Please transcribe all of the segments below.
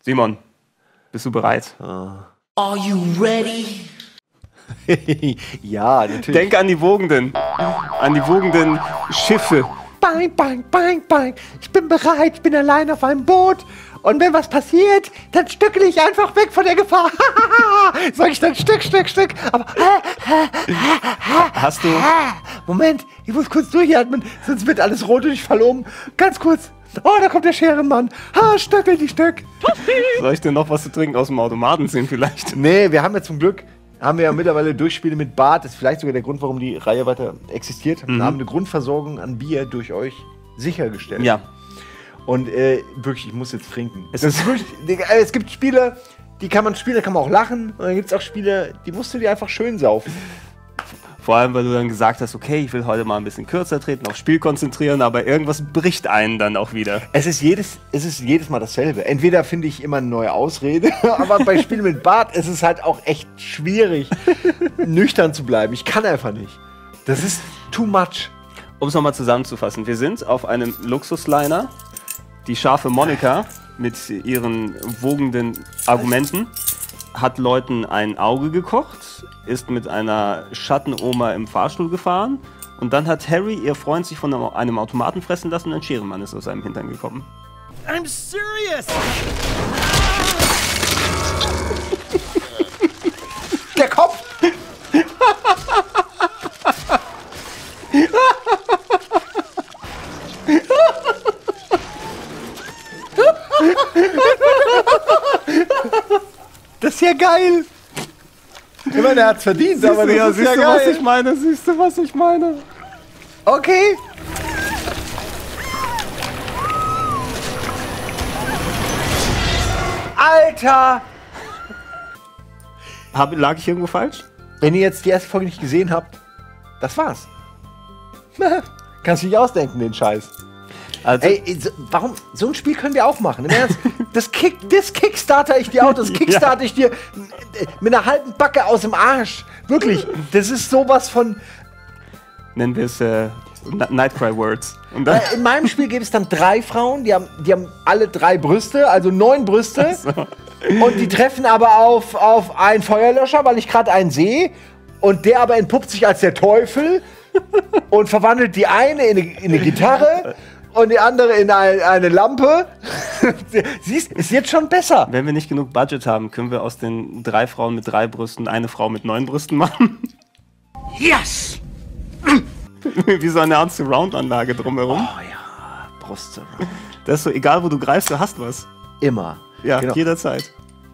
Simon, bist du bereit? Are you ready? Ja, natürlich. Denk an die wogenden Schiffe. Bang, bang, bang, bang. Ich bin bereit, ich bin allein auf einem Boot. Und wenn was passiert, dann stückel ich einfach weg von der Gefahr. Sag ich dann Stück. Aber Hast du... Moment, ich muss kurz durchatmen, sonst wird alles rot und ich falle um. Ganz kurz. Oh, da kommt der Scherenmann. Stöckel die Stück. Soll ich dir noch was zu trinken aus dem Automaten sehen vielleicht? Nee, wir haben ja zum Glück, ja mittlerweile Durchspiele mit Bart. Das ist vielleicht sogar der Grund, warum die Reihe weiter existiert. Wir haben eine Grundversorgung an Bier durch euch sichergestellt. Ja. Und wirklich, ich muss jetzt trinken. Es gibt Spiele, die kann man spielen, da kann man auch lachen. Und dann gibt es auch Spiele, die musst du dir einfach schön saufen. Vor allem, weil du dann gesagt hast, okay, ich will heute mal ein bisschen kürzer treten, aufs Spiel konzentrieren, aber irgendwas bricht einen dann auch wieder. Es ist jedes Mal dasselbe. Entweder finde ich immer eine neue Ausrede, aber bei Spielen mit Bart ist es halt auch echt schwierig, nüchtern zu bleiben. Ich kann einfach nicht. Das ist too much. Um es nochmal zusammenzufassen, wir sind auf einem Luxusliner. Die scharfe Monika mit ihren wogenden Argumenten hat Leuten ein Auge gekocht, ist mit einer Schattenoma im Fahrstuhl gefahren und dann hat Harry, ihr Freund, sich von einem Automaten fressen lassen und ein Scherenmann ist aus seinem Hintern gekommen. I'm serious! Der Kopf! Das ist ja geil! Ich meine, er hat's verdient, aber das ist ja geil. Siehst du, was ich meine? Okay. Alter! Lag ich irgendwo falsch? Wenn ihr jetzt die erste Folge nicht gesehen habt, das war's. Kannst du nicht ausdenken, den Scheiß. Also, Ey, warum? So ein Spiel können wir auch machen. Im Ernst, das Kickstarter ich dir auch, das Kickstarter ich dir mit einer halben Backe aus dem Arsch. Wirklich, das ist sowas von... nennen wir es Nightcry Words. Und dann In meinem Spiel gibt es dann 3 Frauen, die haben alle 3 Brüste, also 9 Brüste. so. Und die treffen aber auf einen Feuerlöscher, weil ich gerade einen sehe. Und der aber entpuppt sich als der Teufel und verwandelt die eine in eine Gitarre und die andere in eine Lampe. Siehst, ist jetzt schon besser. Wenn wir nicht genug Budget haben, können wir aus den 3 Frauen mit 3 Brüsten eine Frau mit 9 Brüsten machen. Yes! Wie so eine Art Surround-Anlage drumherum. Oh ja, Brüste. Das ist so, egal wo du greifst, du hast was. Immer. Ja, Genau. jederzeit.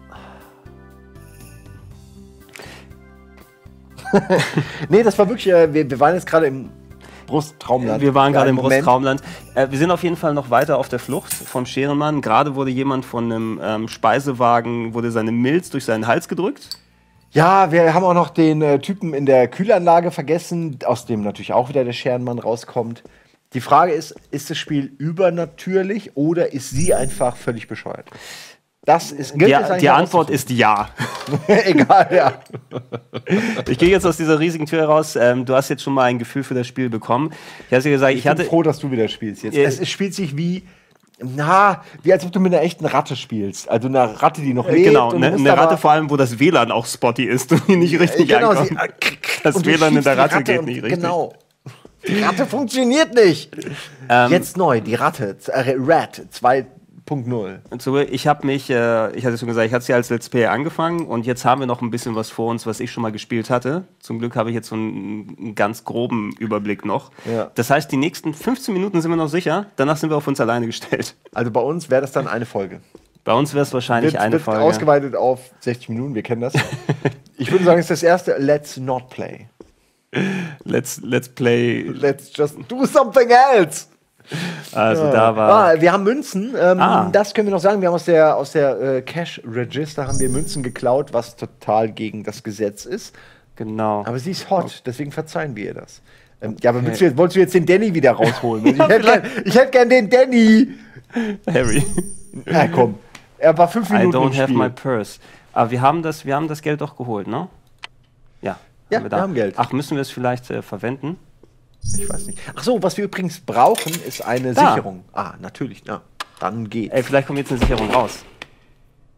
Nee, das war wirklich, wir waren jetzt gerade im Brusttraumland. Wir waren gerade im Moment. Brusttraumland. Wir sind auf jeden Fall noch weiter auf der Flucht vom Scherenmann. Gerade wurde jemand von einem Speisewagen, wurde seine Milz durch seinen Hals gedrückt. Ja, wir haben auch noch den Typen in der Kühlanlage vergessen, aus dem natürlich auch wieder der Scherenmann rauskommt. Die Frage ist das Spiel übernatürlich oder ist sie einfach völlig bescheuert? Das ist Die Antwort ist ja. Egal, ja. Ich gehe jetzt aus dieser riesigen Tür raus. Du hast jetzt schon mal ein Gefühl für das Spiel bekommen. Ich hatte gesagt, Ich bin froh, dass du wieder spielst jetzt. Es spielt sich wie als ob du mit einer echten Ratte spielst. Also eine Ratte, die noch lebt. Genau, und ne, eine Ratte vor allem, wo das WLAN auch spotty ist und die nicht richtig ankommt. Das und du WLAN in der schiebst die Ratte geht nicht richtig. Genau. Die Ratte funktioniert nicht. Jetzt neu, die Ratte. Rat 2.0. Ich habe mich, ich hatte schon gesagt, ich hatte sie als Let's Play angefangen und jetzt haben wir noch ein bisschen was vor uns, was ich schon mal gespielt hatte. Zum Glück habe ich jetzt so einen ganz groben Überblick noch. Ja. Das heißt, die nächsten 15 Minuten sind wir noch sicher, danach sind wir auf uns alleine gestellt. Also bei uns wäre das dann eine Folge. Bei uns wäre es wahrscheinlich eine Wird Folge. ausgeweitet auf 60 Minuten, wir kennen das. Ich würde sagen, es ist das erste Let's Not Play. Let's Play. Let's just do something else. Also da war... wir haben Münzen, das können wir noch sagen. Wir haben aus der Cash Register haben wir Münzen geklaut, was total gegen das Gesetz ist. Genau. Aber sie ist hot, deswegen verzeihen wir ihr das. Ja, aber wolltest du jetzt den Danny wieder rausholen? Also ich hätte gern den Danny. Harry. Na komm, er war 5 Minuten I don't im have Spiel. my purse. Aber wir haben das Geld doch geholt, ne? Ja. Ja, wir haben Geld. Ach, müssen wir es vielleicht verwenden? Ich weiß nicht. Ach so, was wir übrigens brauchen, ist eine Sicherung. Ah, natürlich. Ja, dann geht's. Ey, vielleicht kommt jetzt eine Sicherung raus.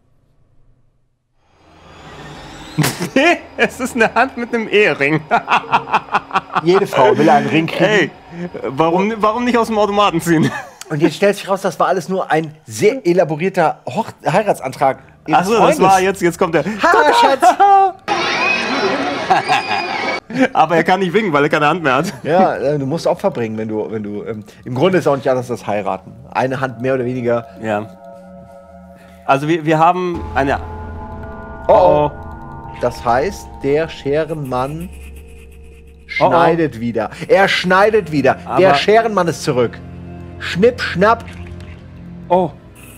Nee, es ist eine Hand mit einem Ehering. Jede Frau will einen Ring kriegen. Ey, warum nicht aus dem Automaten ziehen? Und jetzt stellt sich raus, das war alles nur ein sehr elaborierter Heiratsantrag. Achso, das war jetzt kommt der. Haha, Schatz! Aber er kann nicht winken, weil er keine Hand mehr hat. Ja, du musst Opfer bringen, wenn du im Grunde ist es auch nicht anders als heiraten. Eine Hand mehr oder weniger. Ja. Also wir haben eine. Oh. Das heißt, der Scherenmann schneidet wieder. Er schneidet wieder. Aber der Scherenmann ist zurück. Schnipp, schnapp. Oh.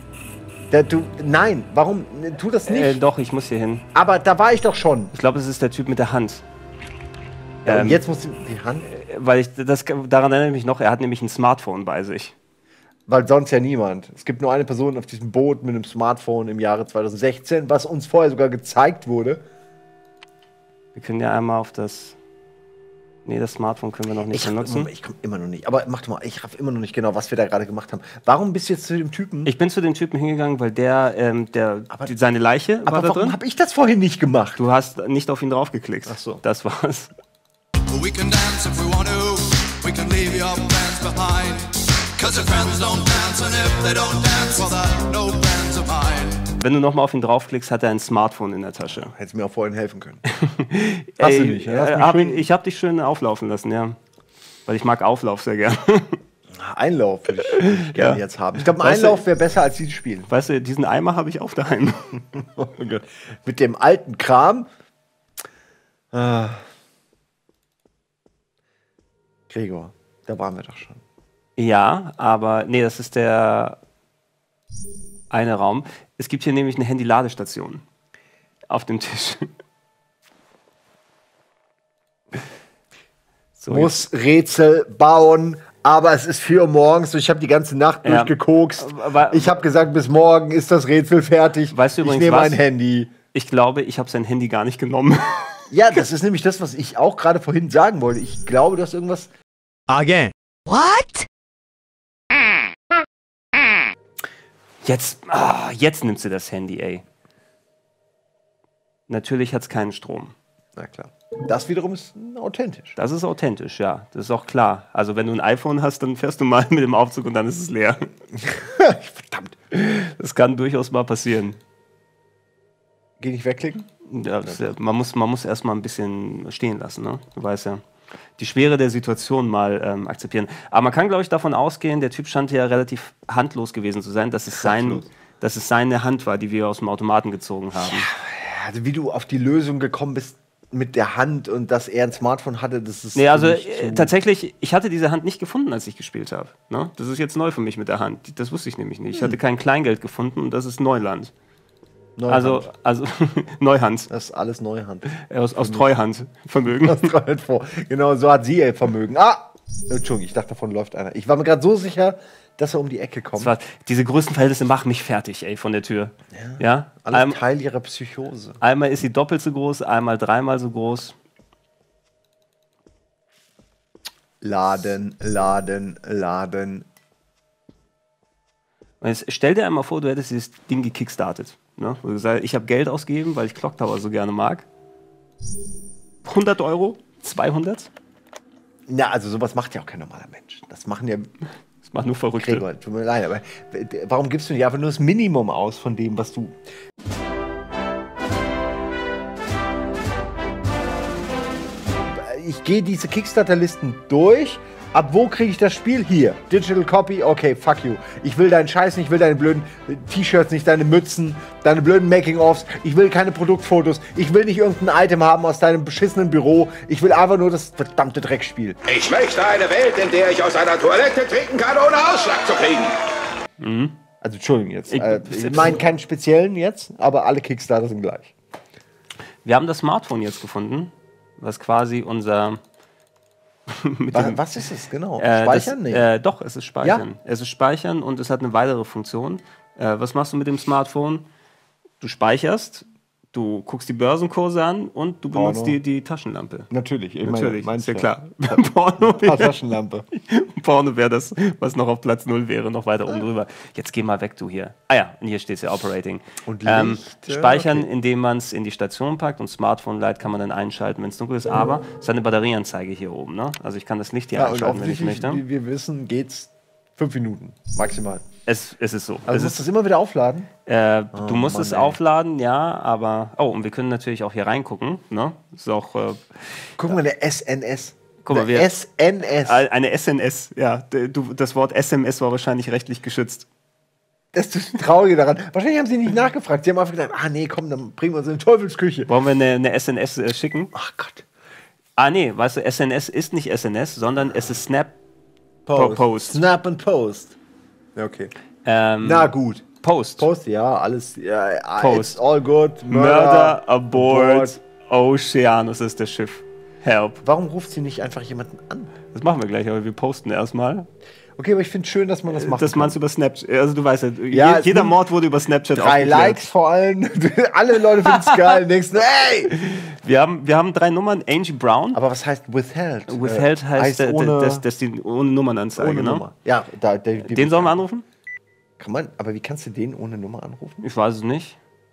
Nein, warum? Tu das nicht. Doch, ich muss hier hin. Aber da war ich doch schon. Ich glaube, es ist der Typ mit der Hand. Ja, und jetzt muss die Hand. Weil daran erinnere ich mich noch, er hat nämlich ein Smartphone bei sich. Weil sonst ja niemand. Es gibt nur eine Person auf diesem Boot mit einem Smartphone im Jahre 2016, was uns vorher sogar gezeigt wurde. Wir können ja einmal auf das. Nee, das Smartphone können wir noch nicht benutzen. Ich komme immer noch nicht. Aber mach doch mal, ich raff immer noch nicht genau, was wir da gerade gemacht haben. Warum bist du jetzt zu dem Typen? Ich bin zu dem Typen hingegangen, weil seine Leiche war da drin. Warum habe ich das vorhin nicht gemacht? Du hast nicht auf ihn draufgeklickt. Ach so. Das war's. We can dance if we want to. We can leave your friends behind. Cause your friends don't dance, and if they don't dance, well, they're no friends of mine. Wenn du nochmal auf ihn draufklickst, hat er ein Smartphone in der Tasche. Hättest mir auch vorhin helfen können. Hast du nicht, ja? Ich hab dich schön auflaufen lassen, ja. Weil ich mag Auflauf sehr gern. Einlauf würde ich gerne jetzt haben. Ich glaube, ein Einlauf wäre besser als dieses Spiel. Weißt du, diesen Eimer habe ich auch daheim. Oh Gott. Mit dem alten Kram. Gregor, da waren wir doch schon. Ja, aber nee, das ist der eine Raum. Es gibt hier nämlich eine Handy-Ladestation auf dem Tisch. So, muss Rätsel bauen, aber es ist 4 Uhr morgens und ich habe die ganze Nacht durchgekokst. Ich habe gesagt, bis morgen ist das Rätsel fertig. Weißt du übrigens, ich nehme mein Handy. Ich glaube, ich habe sein Handy gar nicht genommen. Ja, das ist nämlich das, was ich auch gerade vorhin sagen wollte. Ich glaube, du hast irgendwas... Again. What? Jetzt nimmst du das Handy, ey. Natürlich hat es keinen Strom. Na klar. Das wiederum ist authentisch. Das ist authentisch, ja. Das ist auch klar. Also wenn du ein iPhone hast, dann fährst du mal mit dem Aufzug und dann ist es leer. Verdammt. Das kann durchaus mal passieren. Geh nicht wegklicken? Ja, man muss erstmal ein bisschen stehen lassen, ne? Du weißt ja. Die Schwere der Situation mal akzeptieren. Aber man kann, glaube ich, davon ausgehen, der Typ scheint ja relativ handlos gewesen zu sein, dass es seine Hand war, die wir aus dem Automaten gezogen haben. Ja, also wie du auf die Lösung gekommen bist mit der Hand und dass er ein Smartphone hatte, das ist... Nee, also tatsächlich, ich hatte diese Hand nicht gefunden, als ich gespielt habe. Ne? Das ist jetzt neu für mich mit der Hand. Das wusste ich nämlich nicht. Ich hatte kein Kleingeld gefunden und das ist Neuland. Neuhand. Also Neuhand. Das ist alles Neuhand. Aus Treuhand Vermögen. Aus Treuhand vor. Genau, so hat sie ihr Vermögen. Entschuldigung, ich dachte, davon läuft einer. Ich war mir gerade so sicher, dass er um die Ecke kommt. Diese Größenverhältnisse machen mich fertig, ey, von der Tür. Ja? Alles Teil ihrer Psychose. Einmal ist sie doppelt so groß, einmal 3-mal so groß. Laden. Und jetzt stell dir einmal vor, du hättest dieses Ding gekickstartet. Ne? Wo du gesagt, ich habe Geld ausgegeben, weil ich Clock Tower so gerne mag. 100 Euro? 200? Na, also sowas macht ja auch kein normaler Mensch. Das machen ja... Das macht nur Verrückte. Gregor, tut mir leid, aber warum gibst du nicht einfach nur das Minimum aus von dem, was du... Ich gehe diese Kickstarter-Listen durch. Ab wo kriege ich das Spiel? Hier. Digital Copy, okay, fuck you. Ich will deinen Scheiß nicht, ich will deine blöden T-Shirts nicht, deine Mützen, deine blöden Making-ofs. Ich will keine Produktfotos. Ich will nicht irgendein Item haben aus deinem beschissenen Büro. Ich will einfach nur das verdammte Dreckspiel. Ich möchte eine Welt, in der ich aus einer Toilette trinken kann, ohne Ausschlag zu kriegen. Also, Entschuldigung jetzt. Ich meine keinen speziellen jetzt, aber alle Kickstarter sind gleich. Wir haben das Smartphone jetzt gefunden, was quasi unser... Was ist es genau? Speichern? Nee. Doch, es ist Speichern. Ja? Es ist Speichern und es hat eine weitere Funktion. Was machst du mit dem Smartphone? Du speicherst, Du guckst die Börsenkurse an und du benutzt Porno. die Taschenlampe. Natürlich, Natürlich, mein ist ja Chef. klar. Porno Taschenlampe. Porno wäre das, was noch auf Platz 0 wäre, noch weiter oben drüber. Jetzt geh mal weg, du hier. Ah ja, und hier steht es ja Operating. Und Licht, Speichern, okay. indem man es in die Station packt, und Smartphone Light kann man dann einschalten, wenn es dunkel ist. Aber es ist eine Batterieanzeige hier oben. Ne? Also ich kann das Licht hier Ja, und einschalten, wenn ich offensichtlich, möchte. wie wir wissen, geht's 5 Minuten maximal. Es ist so. Also es musst du es immer wieder aufladen? du musst Mann, es ey. aufladen, ja, aber... Oh, und wir können natürlich auch hier reingucken. Ne? Ist auch... Guck mal, der SNS. Guck mal, der wir- SNS. eine SNS, ja. Das Wort SMS war wahrscheinlich rechtlich geschützt. Das ist das Traurige daran. Wahrscheinlich haben sie nicht nachgefragt. Sie haben einfach gedacht, nee, komm, dann bringen wir uns in die Teufelsküche. Wollen wir eine SNS schicken? Ach Gott. Ah, nee, weißt du, SNS ist nicht SNS, sondern es ist Snap Post. Snap and Post. Ja, okay. Ähm, Na gut. Post. Post, ja, alles. Ja, Post. It's all good. Murder aboard Oceanus ist das Schiff. Help. Warum ruft sie nicht einfach jemanden an? Das machen wir gleich, aber wir posten erstmal. Okay, aber ich finde schön, dass man das macht. Das meinst du über Snapchat. Also du weißt ja, Ja, es jeder sind Mord wurde über Snapchat 3 aufgeklärt. Likes vor allem. Alle Leute finden es geil. Denkst du, ey! Wir haben 3 Nummern. Angie Brown. Aber was heißt withheld? Withheld heißt ohne, das die ohne Nummernanzeige. ohne Ne? Nummer. Ja, Den sollen wir anrufen? Kann man, aber wie kannst du den ohne Nummer anrufen? Ich weiß es nicht.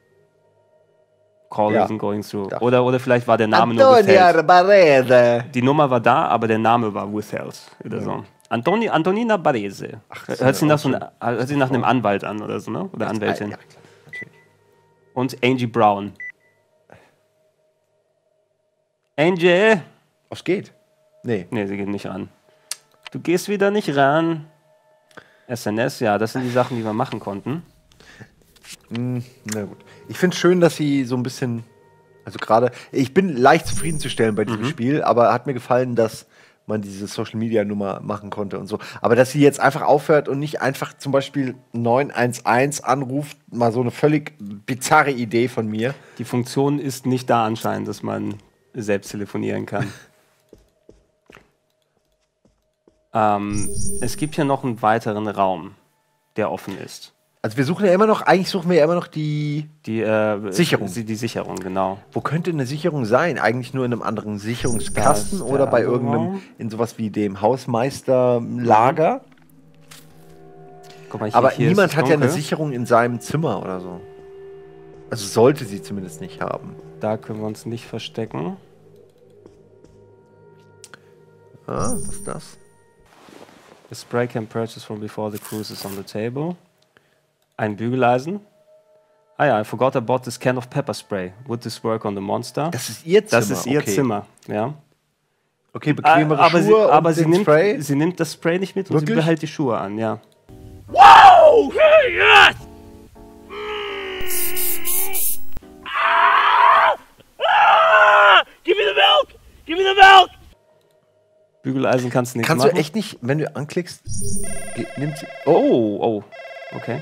Call Ja. isn't going through. Ja. Oder vielleicht war der Name nur Antonia withheld. Barrede. Die Nummer war da, aber der Name war withheld. Oder so. Antonina Barese. Hört sich nach einem Anwalt an oder so, ne? Oder Anwältin. Ja, klar, natürlich. Und Angie Brown. Angie! Was geht? Nee. Nee, sie geht nicht ran. Du gehst wieder nicht ran. SNS, ja, das sind die Sachen, die wir machen konnten. Na gut. Ich finde es schön, dass sie so ein bisschen. Also gerade. Ich bin leicht zufriedenzustellen bei diesem Spiel, aber hat mir gefallen, dass man diese Social Media Nummer machen konnte und so. Aber dass sie jetzt einfach aufhört und nicht einfach zum Beispiel 911 anruft, mal so eine völlig bizarre Idee von mir. Die Funktion ist nicht da anscheinend, dass man selbst telefonieren kann. Es gibt hier noch einen weiteren Raum, der offen ist. Also wir suchen ja immer noch, eigentlich suchen wir ja immer noch die. Die Sicherung. Die Sicherung, genau. Wo könnte eine Sicherung sein? Eigentlich nur in einem anderen Sicherungskasten Das ist oder der bei andere irgendeinem, Raum. in sowas wie dem Hausmeisterlager? Guck mal, Aber hier niemand ist es hat ja eine dunkel. Sicherung in seinem Zimmer oder so. Also sollte sie zumindest nicht haben. Da können wir uns nicht verstecken. Ah, was ist das? A spray can purchase from before the cruise is on the table. Ein Bügeleisen. Ah ja, I forgot I bought this can of pepper spray. Would this work on the monster? Das ist ihr Zimmer. Das ist ihr okay. Zimmer, ja. Okay, bequemere aber Schuhe aber und sie den nimmt, Spray. sie nimmt das Spray nicht mit und sie Wirklich? behält die Schuhe an, ja. Give me the milk! Give me the milk! Bügeleisen kannst du nichts Kannst machen. du echt nicht, wenn du anklickst, nimmt sie. Oh, okay.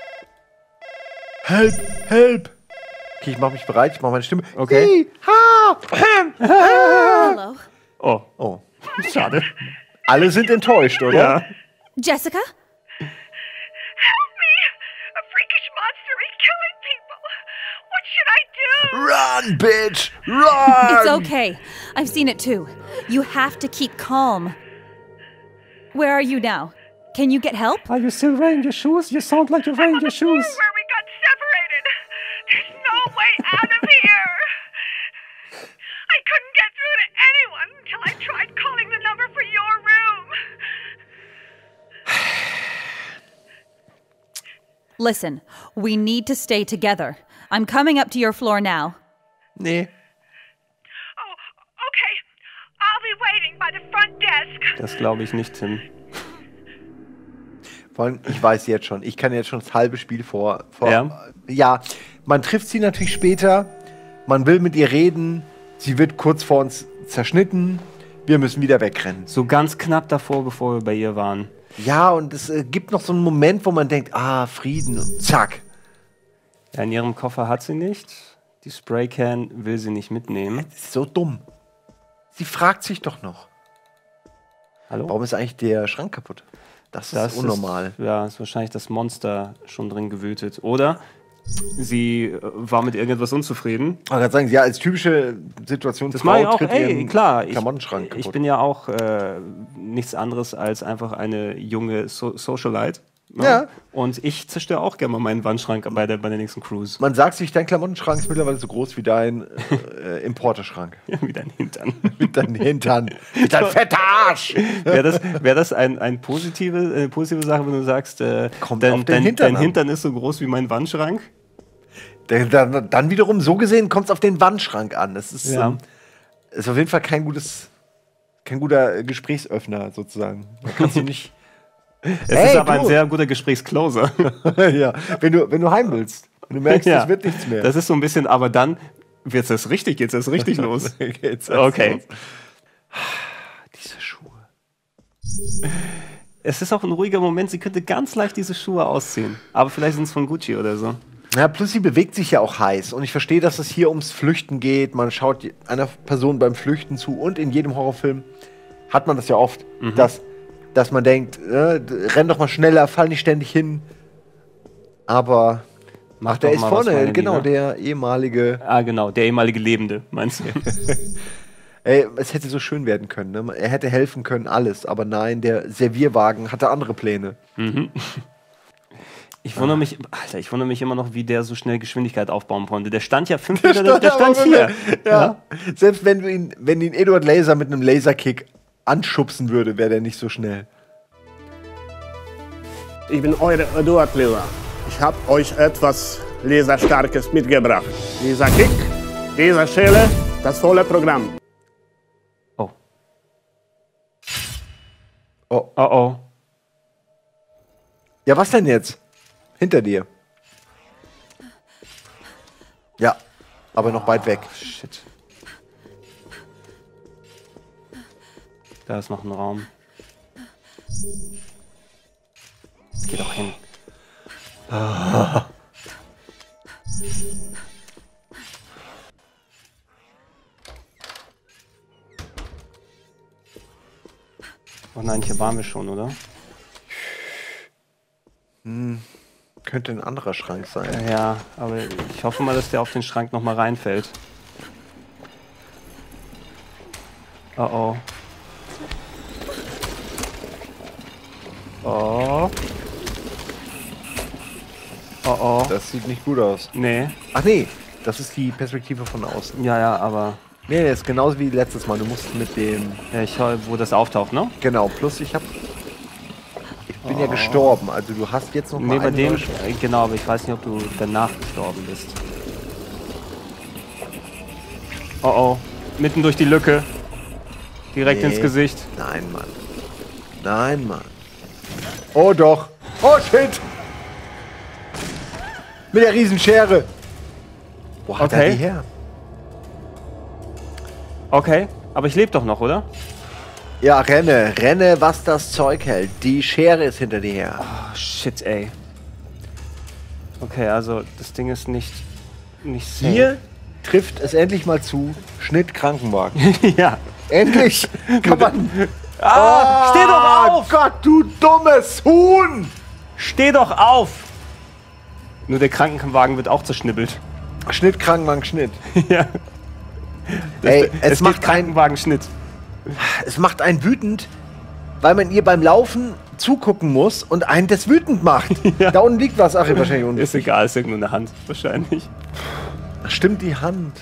Help, help! Okay, ich mache mich bereit, ich mache meine Stimme. Okay. Hi, ha, Hello. Oh, oh. schade. Alle sind enttäuscht, oder? Ja. Jessica? Help me! A freakish monster is killing people! What should I do? Run, bitch! Run! It's okay. I've seen it too. You have to keep calm. Where are you now? Can you get help? Are you still wearing your shoes? You sound like you're wearing your shoes. Where we got separated! There's no way out of here! I couldn't get through to anyone until I tried calling the number for your room! Listen, we need to stay together. I'm coming up to your floor now. Nee. Oh, okay. I'll be waiting by the front desk. Das glaube ich nicht, Tim. Vor allem, ich weiß jetzt schon, ich kann jetzt schon das halbe Spiel vor. Ja? Ja, man trifft sie natürlich später, man will mit ihr reden, sie wird kurz vor uns zerschnitten, wir müssen wieder wegrennen. So ganz knapp davor, bevor wir bei ihr waren. Ja, und es gibt noch so einen Moment, wo man denkt, Frieden, und zack. Ja, in ihrem Koffer hat sie nicht. Die Spraycan will sie nicht mitnehmen. Das ist so dumm. Sie fragt sich doch noch, Hallo? warum ist eigentlich der Schrank kaputt? Das ist unnormal. Ist wahrscheinlich das Monster schon drin gewütet. Oder Sie war mit irgendetwas unzufrieden. Ich kann sagen, ja, als typische Situation Das mache ich auch, klar. Klamottenschrank Ich kaputt. bin ja auch nichts anderes als einfach eine junge Socialite. Ne? Ja. Und ich zerstöre auch gerne mal meinen Wandschrank bei der nächsten Cruise. Man sagt sich, dein Klamottenschrank ist mittlerweile so groß wie dein Importerschrank. Wie dein Hintern. Mit deinem Hintern. Mit deinem fetter Arsch! Wär das eine positive Sache, wenn du sagst, Kommt auf den Hintern dein an. Hintern ist so groß wie mein Wandschrank? Dann wiederum, so gesehen, kommt es auf den Wandschrank an. Das ist, Ja. ist auf jeden Fall kein guter Gesprächsöffner, sozusagen. Da kannst du nicht. Es Hey, ist aber du! ein sehr guter Gesprächscloser. Ja, wenn du heim willst. Wenn du merkst, Ja. es wird nichts mehr. Das ist so ein bisschen, aber dann geht's das richtig los. Geht's Okay. los. Diese Schuhe. Es ist auch ein ruhiger Moment, sie könnte ganz leicht diese Schuhe ausziehen. Aber vielleicht sind es von Gucci oder so. Ja, plus sie bewegt sich ja auch heiß. Und ich verstehe, dass es hier ums Flüchten geht. Man schaut einer Person beim Flüchten zu. Und in jedem Horrorfilm hat man das ja oft, dass man denkt, renn doch mal schneller, fall nicht ständig hin. Aber Mach der doch ist mal was, vorne, meine genau, Liebe. der ehemalige. Ah, genau, der ehemalige Lebende, meinst du? Ey, es hätte so schön werden können. Ne? Er hätte helfen können, alles. Aber nein, der Servierwagen hatte andere Pläne. Ich wundere mich immer noch, wie der so schnell Geschwindigkeit aufbauen konnte. Der stand ja 5 Meter, der stand hier. Ja. Selbst wenn ihn Eduard Laser mit einem Laserkick anschubsen würde, wäre der nicht so schnell. Ich bin euer Eduard Laser. Ich habe euch etwas Laserstarkes mitgebracht. Dieser Kick, diese Schelle, das volle Programm. Oh. Oh. Oh oh. Ja, was denn jetzt? Hinter dir. Ja, aber noch weit weg. Shit. Da ist noch ein Raum. Geh doch hin. Oh nein, hier waren wir schon, oder? Könnte ein anderer Schrank sein. Ja, aber ich hoffe mal, dass der auf den Schrank noch mal reinfällt. Oh oh. Oh. Oh oh. Das sieht nicht gut aus. Nee. Ach nee, das ist die Perspektive von außen. Ja, ja, aber. Nee, das ist genauso wie letztes Mal. Du musst mit dem. Ja, ich höre, wo das auftaucht, ne? Genau, plus ich bin ja gestorben. Also du hast jetzt noch mal Nee, bei eine dem. neue- Genau, aber ich weiß nicht, ob du danach gestorben bist. Oh oh. Mitten durch die Lücke. Direkt Nee. ins Gesicht. Nein, Mann. Nein, Mann. Oh doch. Oh shit. Mit der Riesenschere. Wo hat er Okay. die her? Okay, aber ich lebe doch noch, oder? Ja, renne, was das Zeug hält. Die Schere ist hinter dir her. Oh, shit, ey. Okay, also das Ding ist nicht safe. Hier trifft es endlich mal zu. Schnitt Krankenwagen. Ja. Endlich kann man... Ah, steh doch auf! Oh Gott, du dummes Huhn! Steh doch auf! Nur der Krankenwagen wird auch zerschnibbelt. Schnitt Krankenwagen, Schnitt. Ja. Ey, es macht Krankenwagenschnitt. Es macht einen wütend, weil man ihr beim Laufen zugucken muss und einen das wütend macht. Ja. Da unten liegt was, ach, wahrscheinlich unten. Ist egal, ist irgendwo eine Hand, wahrscheinlich. Stimmt die Hand.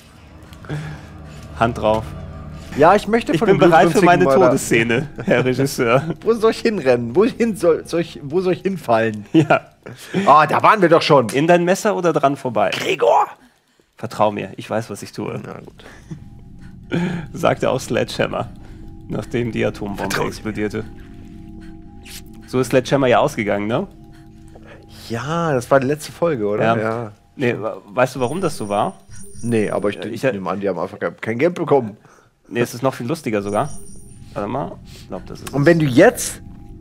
Hand drauf. Ja, ich möchte Ich von bin dem bereit für meine blutrünstigen Mörder- Todesszene, Herr Regisseur. Wo soll ich hinrennen? Wo soll ich hinfallen? Ja. Ah, da waren wir doch schon. In dein Messer oder dran vorbei? Gregor! Vertrau mir, ich weiß, was ich tue. Na gut. Sagte auch Sledgehammer, nachdem die Atombombe explodierte. So ist Sledgehammer ja ausgegangen, ne? Ja, das war die letzte Folge, oder? Ja. Nee, weißt du, warum das so war? Nee, aber ich nehme an, die haben einfach kein Geld bekommen. Nee, es ist noch viel lustiger sogar. Warte mal. Ich glaube, das ist Und wenn du jetzt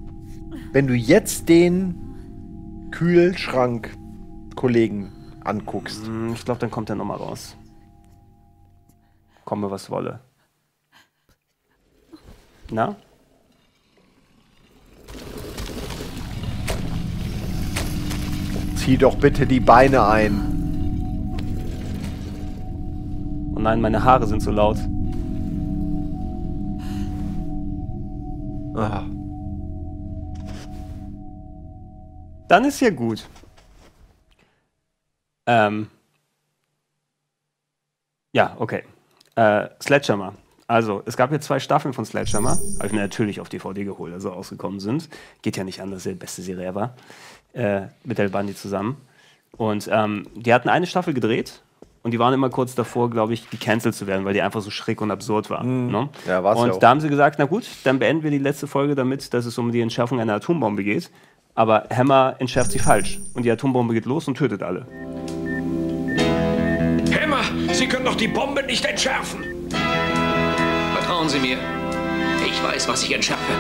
den Kühlschrank-Kollegen anguckst, Ich glaube, dann kommt er nochmal raus. Komme, was wolle. Na? Zieh doch bitte die Beine ein. Oh nein, meine Haare sind so laut. Ah. Dann ist hier gut. Ja, okay. Sledgehammer. Also, es gab hier 2 Staffeln von Sledgehammer. Habe ich mir natürlich auf DVD geholt, also rausgekommen sind. Geht ja nicht anders, die beste Serie ever. Mit El Bandi zusammen. Und die hatten eine Staffel gedreht. Und die waren immer kurz davor, glaube ich, gecancelt zu werden, weil die einfach so schräg und absurd war. Ne? Ja, war's und ja auch. da haben sie gesagt, na gut, dann beenden wir die letzte Folge damit, dass es um die Entschärfung einer Atombombe geht. Aber Hammer entschärft sie falsch. Und die Atombombe geht los und tötet alle. Hammer, Sie können doch die Bombe nicht entschärfen. Vertrauen Sie mir. Ich weiß, was ich entschärfe.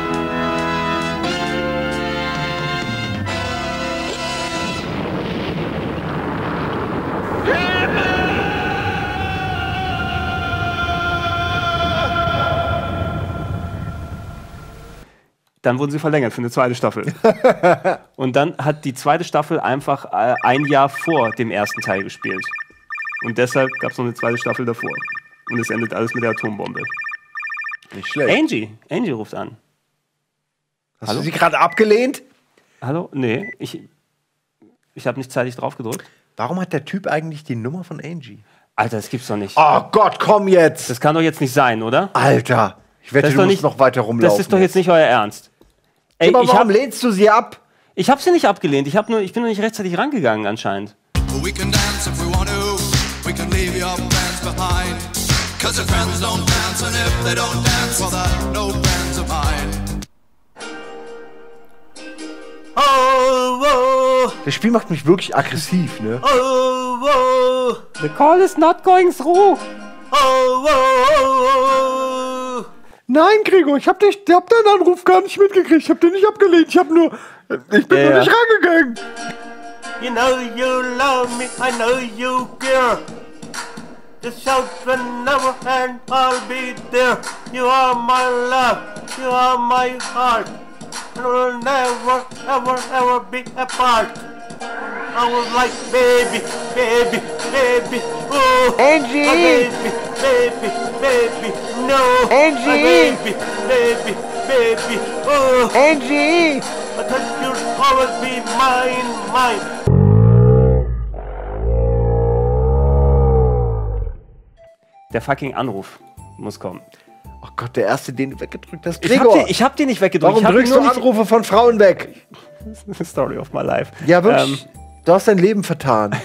Dann wurden sie verlängert für eine zweite Staffel. Und dann hat die zweite Staffel einfach ein Jahr vor dem ersten Teil gespielt. Und deshalb gab es noch eine zweite Staffel davor. Und es endet alles mit der Atombombe. Nicht schlecht. Angie ruft an. Hast du sie gerade abgelehnt? Hallo? Nee, ich habe nicht zeitig drauf gedrückt. Warum hat der Typ eigentlich die Nummer von Angie? Alter, das gibt's doch nicht. Oh Gott, komm jetzt! Das kann doch jetzt nicht sein, oder? Alter, ich wette, Das ist du doch musst nicht- noch weiter rumlaufen. Das ist doch jetzt nicht euer Ernst. Ey, Aber ich warum habe lehnst du sie ab? sie nicht abgelehnt. Ich bin nur nicht rechtzeitig rangegangen anscheinend. We can dance if we want to. We can leave your friends behind. Cause your friends don't dance, and if they don't dance, well, they're no friends of mine. Das Spiel macht mich wirklich aggressiv, ne? The call is not going through. Nein, Gregor, ich hab deinen Anruf gar nicht mitgekriegt. Ich hab den nicht abgelehnt. Ich bin nur nicht rangegangen. You know you love me, I know you care. Just shout whenever and I'll be there. You are my love, you are my heart. And we'll never, ever, ever be apart. I was like, baby, baby, baby, oh. Angie! Oh, baby, baby, baby, no. Angie! Oh, baby, baby, baby, oh. Angie! I thought you'd always be mine. Der fucking Anruf muss kommen. Oh Gott, der erste, den du weggedrückt hast. Ich Gregor, hab den nicht weggedrückt. warum drückst du Anrufe von Frauen weg? Story of my life. Ja, wirklich. Du hast dein Leben vertan.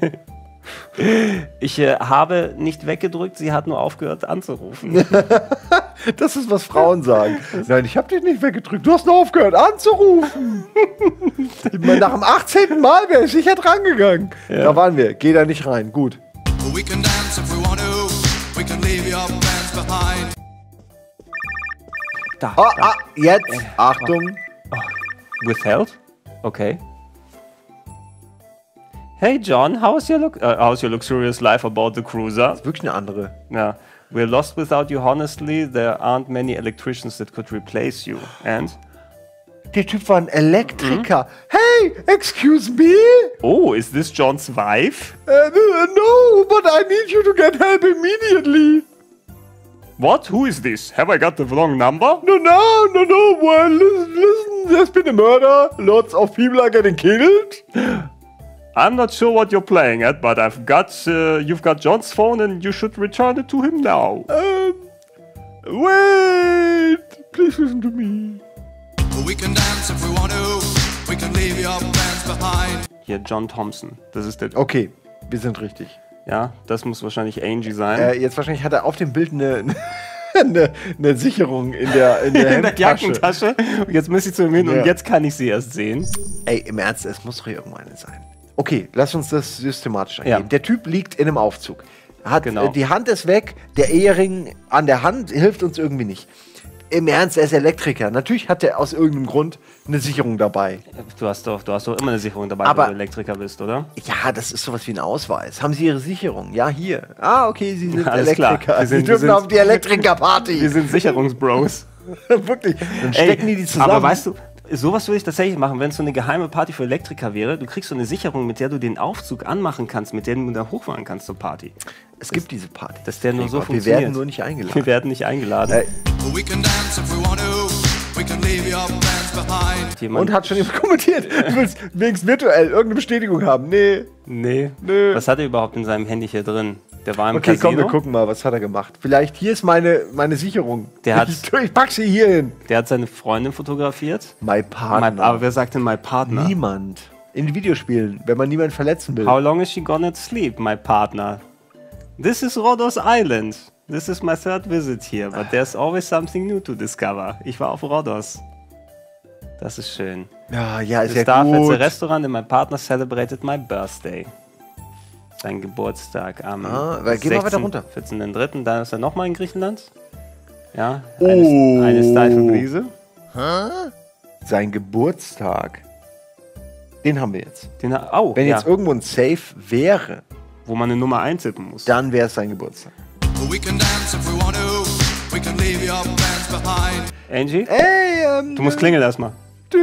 Ich habe nicht weggedrückt, sie hat nur aufgehört anzurufen. Das ist, was Frauen sagen. Nein, ich hab dich nicht weggedrückt. Du hast nur aufgehört anzurufen. Nach dem 18. Mal wäre ich sicher dran gegangen. Ja. Da waren wir. Geh da nicht rein. Gut. We can dance if we want to. We can leave your friends behind. Da, Jetzt. Achtung. Withheld? Okay. Hey John, how's your luxurious life aboard the cruiser? Wirklich eine andere. Yeah. We're lost without you, honestly. There aren't many electricians that could replace you. And? Der Typ war ein Elektriker. Hey, excuse me? Oh, is this John's wife? No, but I need you to get help immediately. What? Who is this? Have I got the wrong number? No. Well, listen, there's been a murder. Lots of people are getting killed. I'm not sure what you're playing at, but you've got John's phone and you should return it to him now. Wait. Please listen to me. We can dance if we want to. We can leave your friends behind. Hier, John Thompson. Das ist der. Okay, wir sind richtig. Ja, das muss wahrscheinlich Angie sein. Jetzt wahrscheinlich hat er auf dem Bild eine Sicherung in der in der Hemdtasche. Jackentasche. Und jetzt muss ich zu ihm hin Ja. und jetzt kann ich sie erst sehen. Ey, im Ernst, es muss doch irgendwo eine sein. Okay, lass uns das systematisch angehen. Ja. Der Typ liegt in einem Aufzug. Genau. Die Hand ist weg, der Ehering an der Hand hilft uns irgendwie nicht. Im Ernst, er ist Elektriker. Natürlich hat er aus irgendeinem Grund eine Sicherung dabei. Du hast doch immer eine Sicherung dabei, Aber- wenn du Elektriker bist, oder? Ja, das ist sowas wie ein Ausweis. Haben Sie Ihre Sicherung? Ja, hier. Ah, okay, Sie sind Alles klar. Elektriker. Wir Sie dürfen sind- auf die Elektrikerparty. Wir sind Sicherungsbros. Wirklich. Dann stecken die zusammen. Aber weißt du, sowas würde ich tatsächlich machen, wenn es so eine geheime Party für Elektriker wäre. Du kriegst so eine Sicherung, mit der du den Aufzug anmachen kannst, mit der du da hochfahren kannst zur Party. Es gibt diese Party. Dass der nur so funktioniert. Wir werden nur nicht eingeladen. Wir werden nicht eingeladen. Und hat schon jemand kommentiert, du willst wenigstens virtuell irgendeine Bestätigung haben. Nee. Nö. Was hat er überhaupt in seinem Handy hier drin? Der war im Okay, Casino. komm, wir gucken mal, was hat er gemacht. Vielleicht, hier ist meine Sicherung. Ich pack sie hier hin. Der hat seine Freundin fotografiert. My Partner. Aber wer sagt denn My Partner? Niemand. In den Videospielen, wenn man niemanden verletzen will. How long is she gonna sleep, my partner? This is Rhodos Island. This is my third visit here, but there's always something new to discover. Ich war auf Rhodos. Das ist schön. Ja, ist The ja gut. Starfest Restaurant and my partner celebrated my birthday. Sein Geburtstag am geh mal weiter runter. 14.03. Dann ist er nochmal in Griechenland. Ja, eine steife Brise. Sein Geburtstag. Den haben wir jetzt. Wenn jetzt irgendwo ein Safe wäre, wo man eine Nummer eintippen muss, dann wäre es sein Geburtstag. Angie? Ey, du musst klingeln erstmal.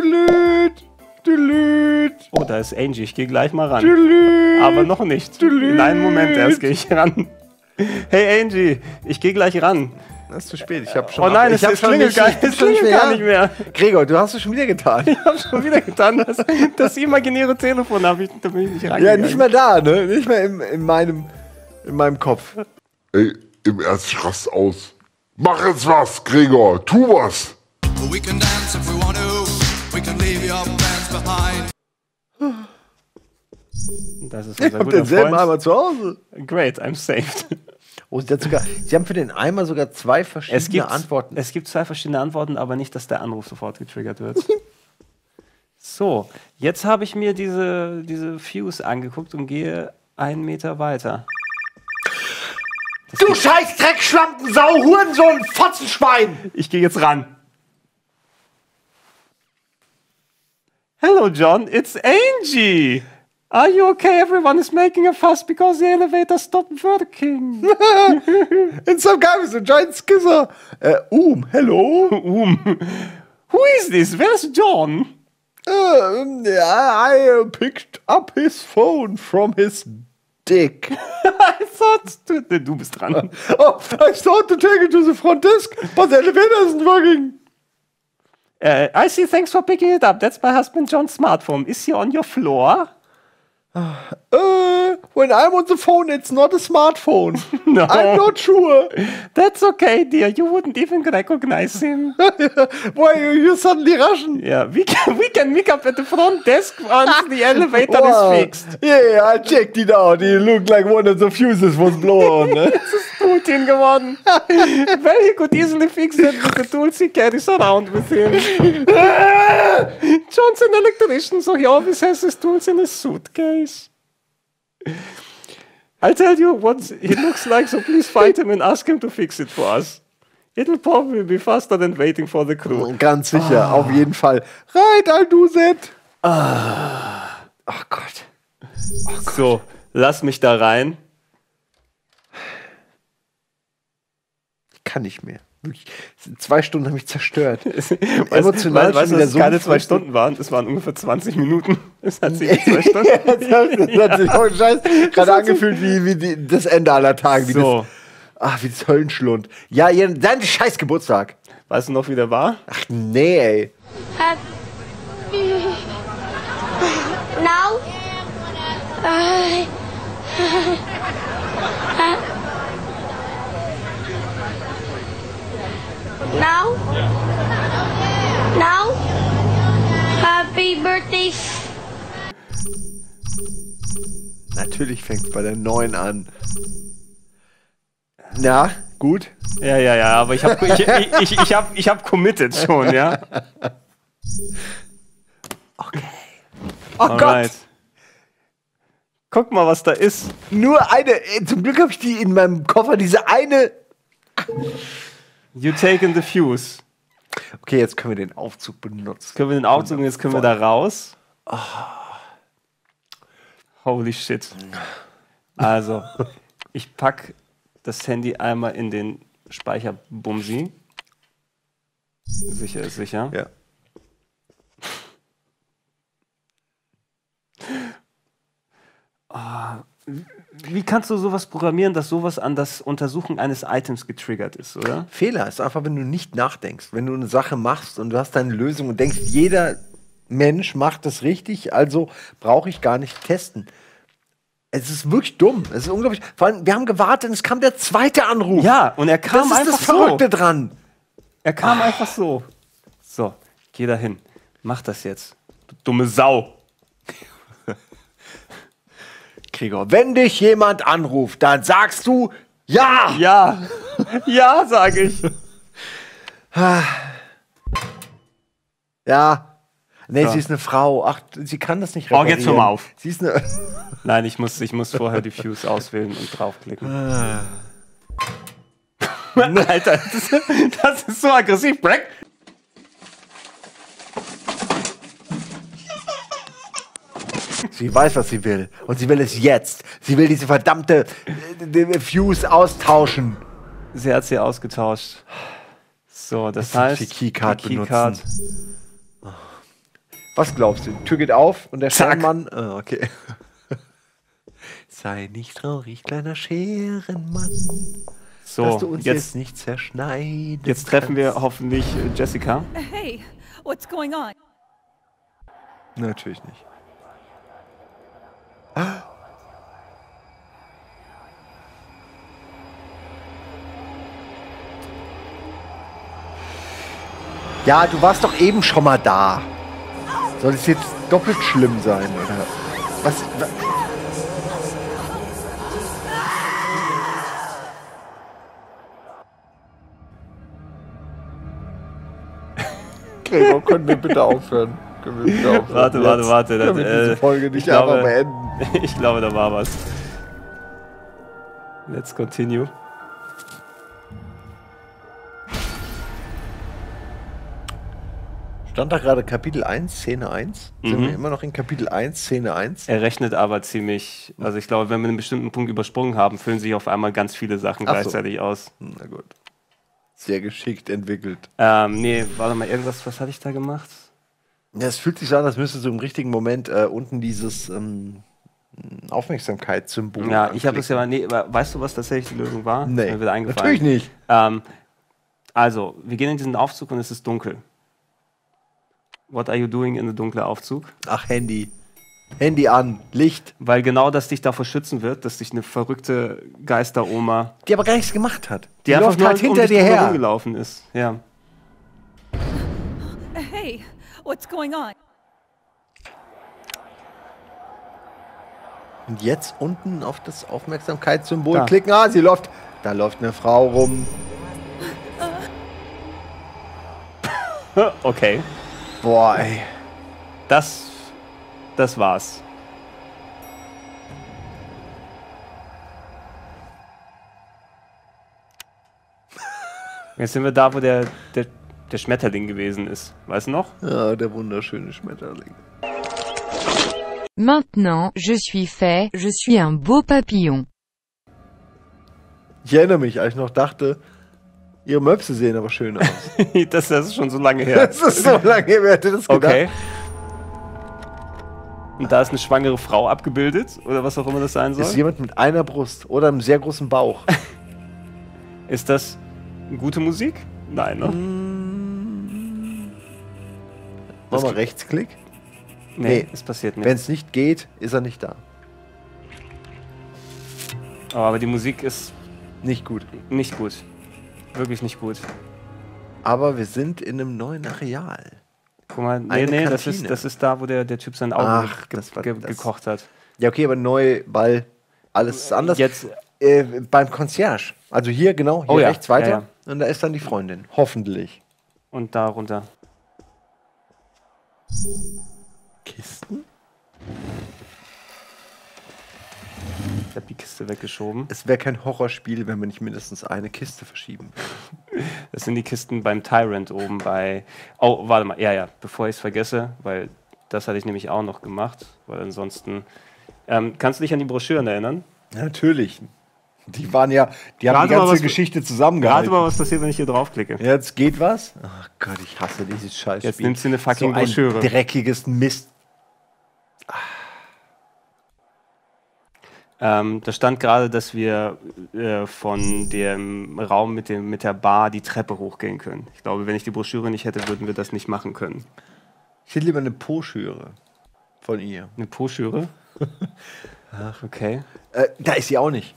Oh, da ist Angie. Ich gehe gleich mal ran. Aber noch nicht. In einem Moment erst gehe ich ran. Hey Angie, ich gehe gleich ran. Das ist zu spät. Ich habe schon. Oh nein, es klingelt gar nicht mehr. Gregor, du hast es schon wieder getan. Ich habe schon wieder getan. Das imaginäre Telefon da bin ich nicht rangegangen. Ja, nicht mehr da, ne? Nicht mehr in meinem Kopf. Ey, im Ernst, rast aus. Mach jetzt was, Gregor. Tu was. Das ist ich hab denselben Eimer zu Hause. Great, I'm saved. Oh, Sie haben für den Eimer sogar zwei verschiedene Antworten. Es gibt zwei verschiedene Antworten, aber nicht, dass der Anruf sofort getriggert wird. So, jetzt habe ich mir diese Fuse angeguckt und gehe 1 Meter weiter. Du scheiß Dreckschlampen, Sau, Hurensohn, Fotzenschwein! Ich gehe jetzt ran. Hello, John, it's Angie. Are you okay? Everyone is making a fuss because the elevator stopped working. And some guy with a giant skizzer. Hello? Who is this? Where's John? I picked up his phone from his dick. I thought... Du bist dran. Oh, I thought to take it to the front desk, but the elevator isn't working. I see, thanks for picking it up. That's my husband John's smartphone. Is he on your floor? When I'm on the phone, it's not a smartphone. No. I'm not sure. That's okay, dear. You wouldn't even recognize him. Why are you suddenly Russian? Yeah, we can meet up at the front desk once the elevator is fixed. Yeah, I checked it out. He looked like one of the fuses was blown. Das ist Putin geworden. Well, he could easily fix that with the tools he carries around with him. John's an electrician, so he always has his tools in his suitcase. I'll tell you what he looks like, so please find him and ask him to fix it for us. It'll probably be faster than waiting for the crew. Ganz sicher, auf jeden Fall. Right, I'll do that. Ach Gott. So, lass mich da rein. Ich kann nicht mehr. Wirklich. 2 Stunden haben mich zerstört. Emotional weißt du, dass es keine 2 Stunden waren? Es waren ungefähr 20 Minuten. Es hat sich 2 Stunden. Das hat sich auch Scheiß gerade angefühlt wie das Ende aller Tage. So. Wie das Höllenschlund. Ja, dein scheiß Geburtstag. Weißt du noch, wie der war? Ach nee, ey. Now? Now? Now? Happy birthday. Natürlich fängt es bei der 9 an. Na, gut? Ja, aber ich hab committed schon, ja? Okay. Oh Gott! Guck mal, was da ist. Nur eine. Zum Glück habe ich die in meinem Koffer, diese eine. You taken the fuse. Okay, jetzt können wir den Aufzug benutzen. Können wir den Aufzug und jetzt können wir da raus. Holy shit. Also, ich pack das Handy einmal in den Speicherbumsi. Sicher ist sicher. Ja. Wie kannst du sowas programmieren, dass sowas an das Untersuchen eines Items getriggert ist, oder? Fehler ist einfach, wenn du nicht nachdenkst. Wenn du eine Sache machst und du hast deine Lösung und denkst, jeder Mensch macht das richtig, also brauche ich gar nicht testen. Es ist wirklich dumm. Es ist unglaublich. Vor allem, wir haben gewartet und es kam der zweite Anruf. Ja, und er kam das ist einfach das Verrückte so. dran. Er kam einfach so. So, geh da hin. Mach das jetzt. Du dumme Sau. Gregor, wenn dich jemand anruft, dann sagst du ja. Ja. Ja, sag ich. Ja. Nee, So. sie ist eine Frau. Ach, sie kann das nicht Oh, reparieren. jetzt hör mal auf. Sie ist eine Nein, ich muss vorher die Fuse auswählen und draufklicken. Alter, das ist so aggressiv. Break. Sie weiß, was sie will. Und sie will es jetzt. Sie will diese verdammte Fuse austauschen. Sie hat sie ausgetauscht. So, das heißt, die Keycard Keycard. benutzen. Was glaubst du? Die Tür geht auf und der Zack. Scherenmann. Okay. Sei nicht traurig, kleiner Scherenmann. So, dass du uns jetzt jetzt nicht zerschneiden. Jetzt treffen wir hoffentlich Jessica. Hey, what's going on? Natürlich nicht. Ja, du warst doch eben schon mal da. Soll es jetzt doppelt schlimm sein, oder? Was? Gregor, können wir bitte aufhören? Können wir bitte aufhören? Warte. Können wir diese Folge nicht einfach beenden? Ich glaube, da war was. Let's continue. Stand da gerade Kapitel 1, Szene 1? Sind wir immer noch in Kapitel 1, Szene 1? Er rechnet aber ziemlich, also ich glaube, wenn wir einen bestimmten Punkt übersprungen haben, füllen sich auf einmal ganz viele Sachen Ach so. gleichzeitig aus. Na gut. Sehr geschickt entwickelt. Nee, warte mal, was hatte ich da gemacht? Ja, es fühlt sich so an, als müsste so im richtigen Moment unten dieses Aufmerksamkeitssymbol. Ja, ich habe das ja mal, weißt du, was tatsächlich die Lösung war? Nee, Ist mir wieder eingefallen. natürlich nicht. Also, wir gehen in diesen Aufzug und es ist dunkel. What are you doing in the dunkle Aufzug? Ach, Handy. Handy an, Licht. Weil genau das dich davor schützen wird, dass dich eine verrückte Geisteroma, Die aber gar nichts gemacht hat. die einfach läuft nur halt hinter dich dir drüber her. rumgelaufen ist. Ja. Hey, what's going on? Und jetzt unten auf das Aufmerksamkeitssymbol Da. klicken. Ah, sie läuft. Da läuft eine Frau rum. Okay. Boah, ey. Das war's. Jetzt sind wir da, wo der Schmetterling gewesen ist. Weißt du noch? Ja, der wunderschöne Schmetterling. Maintenant, je suis fait, je suis un beau papillon. Ich erinnere mich, als ich noch dachte, ihre Möpse sehen aber schön aus. das ist schon so lange her. Das ist so lange her, wer hätte das gedacht? Okay. Und da ist eine schwangere Frau abgebildet, oder was auch immer das sein soll. Ist jemand mit einer Brust oder einem sehr großen Bauch? Ist das gute Musik? Nein, ne? Mach mal Rechtsklick. Nee, es passiert nicht. Wenn es nicht geht, ist er nicht da. Aber die Musik ist nicht gut. Nicht gut. Wirklich nicht gut. Aber wir sind in einem neuen Areal. Guck mal, Eine nee, das Kantine. ist da, wo der Typ sein Auge Ach, das war das. gekocht hat. Ja, okay, aber neu, weil alles ist anders. Jetzt beim Concierge. Also hier, genau, hier Oh ja, rechts weiter. ja, ja. Und da ist dann die Freundin. Hoffentlich. Und da runter. Kisten? Ich hab die Kiste weggeschoben. Es wäre kein Horrorspiel, wenn wir nicht mindestens eine Kiste verschieben. Das sind die Kisten beim Tyrant oben bei... Oh, warte mal. Ja, bevor ich es vergesse, weil das hatte ich nämlich auch noch gemacht. Weil ansonsten... kannst du dich an die Broschüren erinnern? Ja, natürlich. Die waren ja... Die haben Rate die mal, ganze was- Geschichte zusammengehalten. Rate mal, was passiert, wenn ich hier draufklicke. Jetzt geht was? Ach Gott, ich hasse dieses Scheißspiel. Jetzt nimmt sie eine fucking so ein Broschüre. dreckiges Mist. Da stand gerade, dass wir von dem Raum mit der Bar die Treppe hochgehen können. Ich glaube, wenn ich die Broschüre nicht hätte, würden wir das nicht machen können. Ich hätte lieber eine Broschüre von ihr. Eine Broschüre? Ach, okay. Da ist sie auch nicht.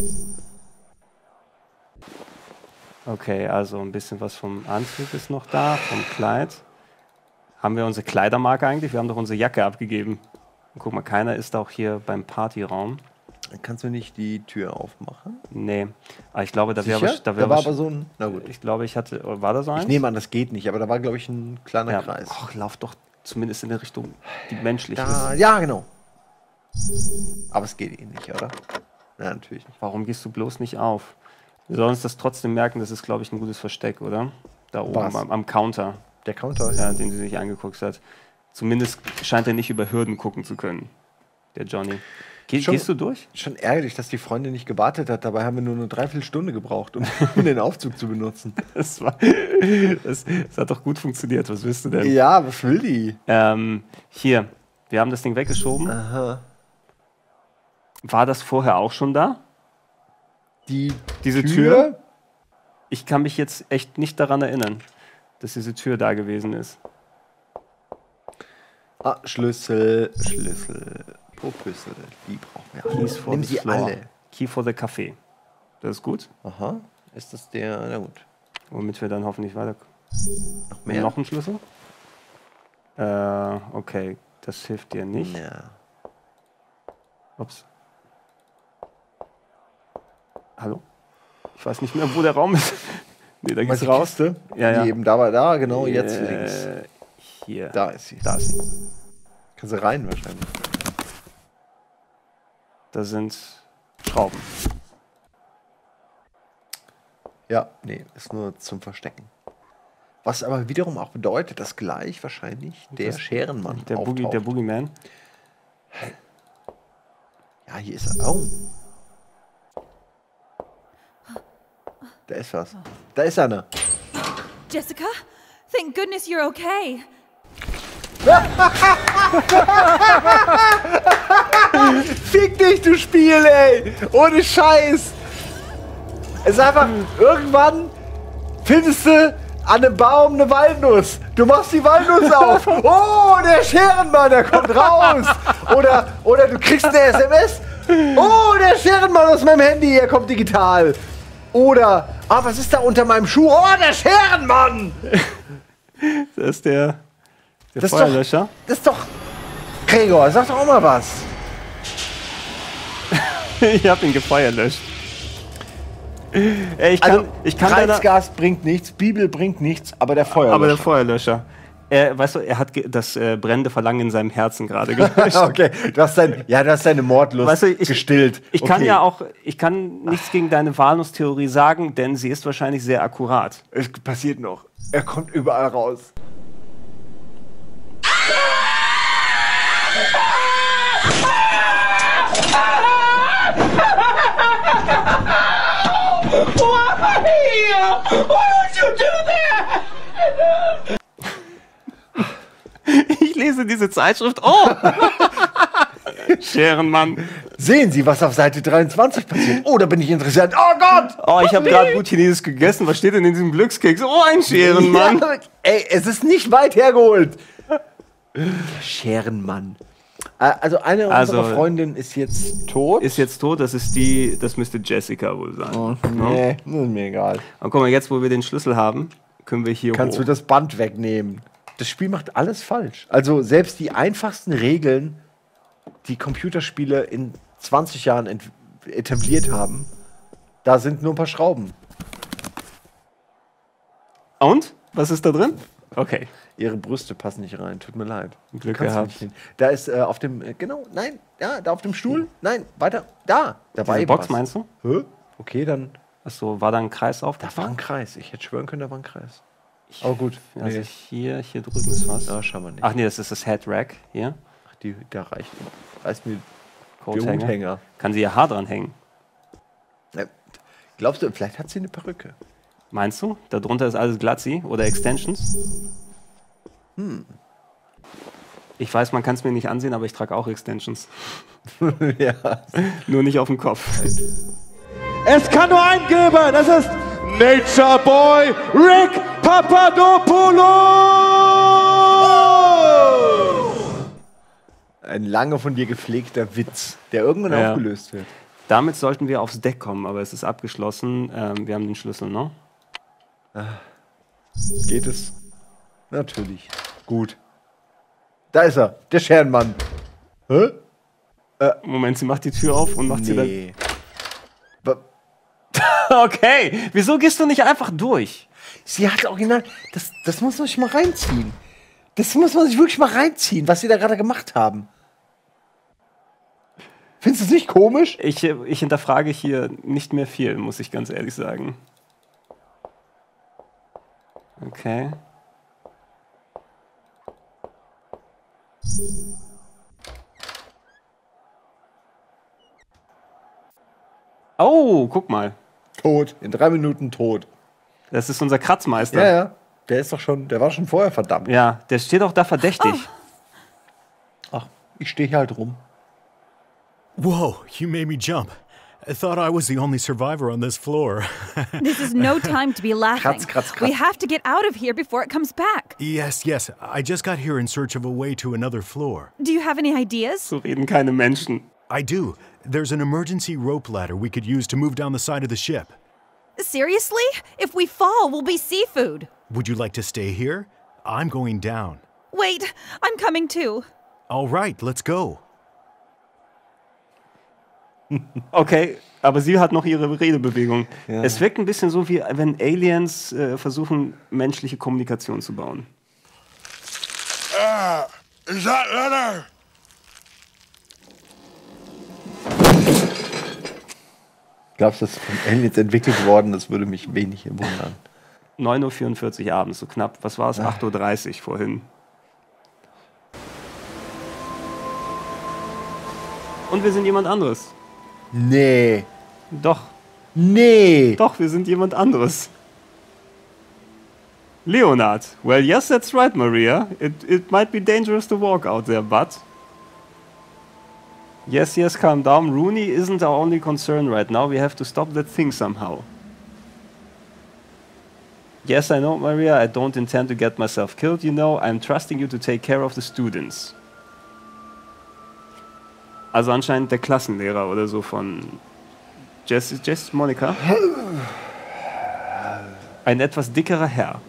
Okay, also ein bisschen was vom Anzug ist noch da, vom Kleid. Haben wir unsere Kleidermarke eigentlich? Wir haben doch unsere Jacke abgegeben. Und guck mal, keiner ist auch hier beim Partyraum. Kannst du nicht die Tür aufmachen? Nee. Aber ich glaube, da wäre Da war aber so ein... Na gut. Ich glaube, war da so eins? Ich nehme an, das geht nicht, aber da war, glaube ich, ein kleiner Kreis. Ach, lauf doch zumindest in der Richtung, die menschlich Da, ist. ja, genau. Aber es geht eh nicht, oder? Ja, natürlich nicht. Warum gehst du bloß nicht auf? Wir sollen uns das trotzdem merken, das ist, glaube ich, ein gutes Versteck, oder? Da oben am Counter. Der Counter? Ja, den sie sich angeguckt hat. Zumindest scheint er nicht über Hürden gucken zu können, der Johnny. Gehst du durch? Schon ärgerlich, dass die Freundin nicht gewartet hat. Dabei haben wir nur eine Dreiviertelstunde gebraucht, um den Aufzug zu benutzen. Das hat doch gut funktioniert. Was willst du denn? Ja, was will die? Hier, wir haben das Ding weggeschoben. Aha. War das vorher auch schon da? Diese Tür? Tür? Ich kann mich jetzt echt nicht daran erinnern, dass diese Tür da gewesen ist. Ah, Schlüssel. Popüssel, die brauchen wir alle. Keys for Nimm the sie floor. alle. Key for the Café. Das ist gut. Aha. Ist das der... Na gut. Womit wir dann hoffentlich weiter... Noch mehr? Noch ein Schlüssel? Okay. Das hilft dir nicht. Ja. Ups. Hallo? Ich weiß nicht mehr, wo der Raum ist. Nee, da geht's raus. Kiste? Ja. Die eben da war, da, genau, jetzt links. Hier. Da ist sie. Da ist sie. Kannst du rein wahrscheinlich. Da sind Schrauben. Ja, nee, ist nur zum Verstecken. Was aber wiederum auch bedeutet, dass gleich wahrscheinlich der Scherenmann der Boogeyman. Ja, hier ist er. Oh. Da ist was. Da ist einer. Jessica? Thank goodness you're okay. Fick dich, du Spiel, ey! Ohne Scheiß! Es ist einfach, irgendwann findest du an einem Baum eine Walnuss. Du machst die Walnuss auf. Oh, der Scherenmann, der kommt raus. Oder du kriegst eine SMS. Oh, der Scherenmann aus meinem Handy, er kommt digital. Oder, was ist da unter meinem Schuh? Oh, der Scherenmann! Das ist der Feuerlöscher. Das ist doch... Gregor, sag doch auch mal was. Ich hab ihn gefeuerlöscht. Ey, ich kann Reizgas bringt nichts, Bibel bringt nichts, aber der Feuerlöscher. Aber der Feuerlöscher. Weißt du, er hat das brennende Verlangen in seinem Herzen gerade gelöscht. Okay, du hast deine Mordlust gestillt. Ich kann nichts gegen deine Walnusstheorie sagen, denn sie ist wahrscheinlich sehr akkurat. Es passiert noch. Er kommt überall raus. Why would you do that? Ich lese diese Zeitschrift. Oh! Scherenmann. Sehen Sie, was auf Seite 23 passiert. Oh, da bin ich interessiert. Oh Gott! Oh, ich habe gerade gut Chinesisch gegessen. Was steht denn in diesem Glückskeks? Oh, ein Scherenmann. Ja, ey, es ist nicht weit hergeholt. Scherenmann. Also eine unserer Freundinnen ist jetzt tot. Das müsste Jessica wohl sein. Oh, nee, ist mir egal. Und guck mal, jetzt wo wir den Schlüssel haben, können wir hier Kannst du das Band wegnehmen. Das Spiel macht alles falsch. Also selbst die einfachsten Regeln, die Computerspiele in 20 Jahren etabliert haben, da sind nur ein paar Schrauben. Und? Was ist da drin? Okay. Ihre Brüste passen nicht rein, tut mir leid. Glück gehabt. Da ist auf dem, da auf dem Stuhl. Nein, weiter, da. Da war Diese Box, meinst du? Hä? Okay, dann. Achso, war da ein Kreis auf? Da war ein Kreis. Ich hätte schwören können, da war ein Kreis. Aber gut. Also hier drüben ist was. Ja, schau mal nicht. Ach nee, das ist das Head Rack hier. Ach, da reicht mir der Huthänger. Kann sie ihr Haar dran hängen? Glaubst du, vielleicht hat sie eine Perücke? Meinst du? Darunter ist alles Glatzi oder Extensions? Ich weiß, man kann es mir nicht ansehen, aber ich trage auch Extensions. Ja. Nur nicht auf dem Kopf. Es kann nur einen geben. Es ist Nature Boy Rick Papadopoulos. Ein lange von dir gepflegter Witz, der irgendwann aufgelöst wird. Damit sollten wir aufs Deck kommen, aber es ist abgeschlossen. Wir haben den Schlüssel, ne? Geht es? Natürlich. Gut. Da ist er, der Scherenmann. Hä? Moment, sie macht die Tür auf und macht sie dann... Nee. Okay, wieso gehst du nicht einfach durch? Sie hat original... Das muss man sich mal reinziehen. Das muss man sich wirklich mal reinziehen, was sie da gerade gemacht haben. Findest du es nicht komisch? Ich hinterfrage hier nicht mehr viel, muss ich ganz ehrlich sagen. Okay. Oh, guck mal. Tot. In 3 Minuten tot. Das ist unser Kratzmeister. Ja, ja. Der war schon vorher verdammt. Ja, der steht auch da verdächtig. Ach, ich stehe hier halt rum. Whoa, you made me jump. I thought I was the only survivor on this floor. This is no time to be laughing. Kratz. We have to get out of here before it comes back. Yes. I just got here in search of a way to another floor. Do you have any ideas? So reden keine Menschen. I do. There's an emergency rope ladder we could use to move down the side of the ship. Seriously? If we fall, we'll be seafood. Would you like to stay here? I'm going down. Wait, I'm coming too. All right, let's go. Okay, aber sie hat noch ihre Redebewegung. Ja. Es wirkt ein bisschen so, wie wenn Aliens versuchen, menschliche Kommunikation zu bauen. Is that letter? Glaubst du, das ist von Aliens entwickelt worden? Das würde mich wenig wundern. 9:44 Uhr abends, so knapp. Was war es? 8:30 Uhr vorhin. Und wir sind jemand anderes. Nee. Doch. Nee. Doch, wir sind jemand anderes. Leonard. Well, yes, that's right, Maria. It might be dangerous to walk out there, but... Yes, calm down. Rooney isn't our only concern right now. We have to stop that thing somehow. Yes, I know, Maria. I don't intend to get myself killed, you know. I'm trusting you to take care of the students. Also anscheinend der Klassenlehrer oder so von Jess Monica. Ein etwas dickerer Herr.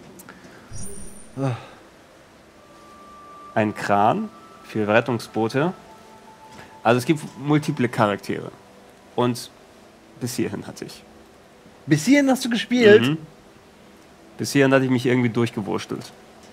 Ein Kran für Rettungsboote. Also es gibt multiple Charaktere. Und bis hierhin hatte ich. Bis hierhin hast du gespielt? Mhm. Bis hierhin hatte ich mich irgendwie durchgewurschtelt.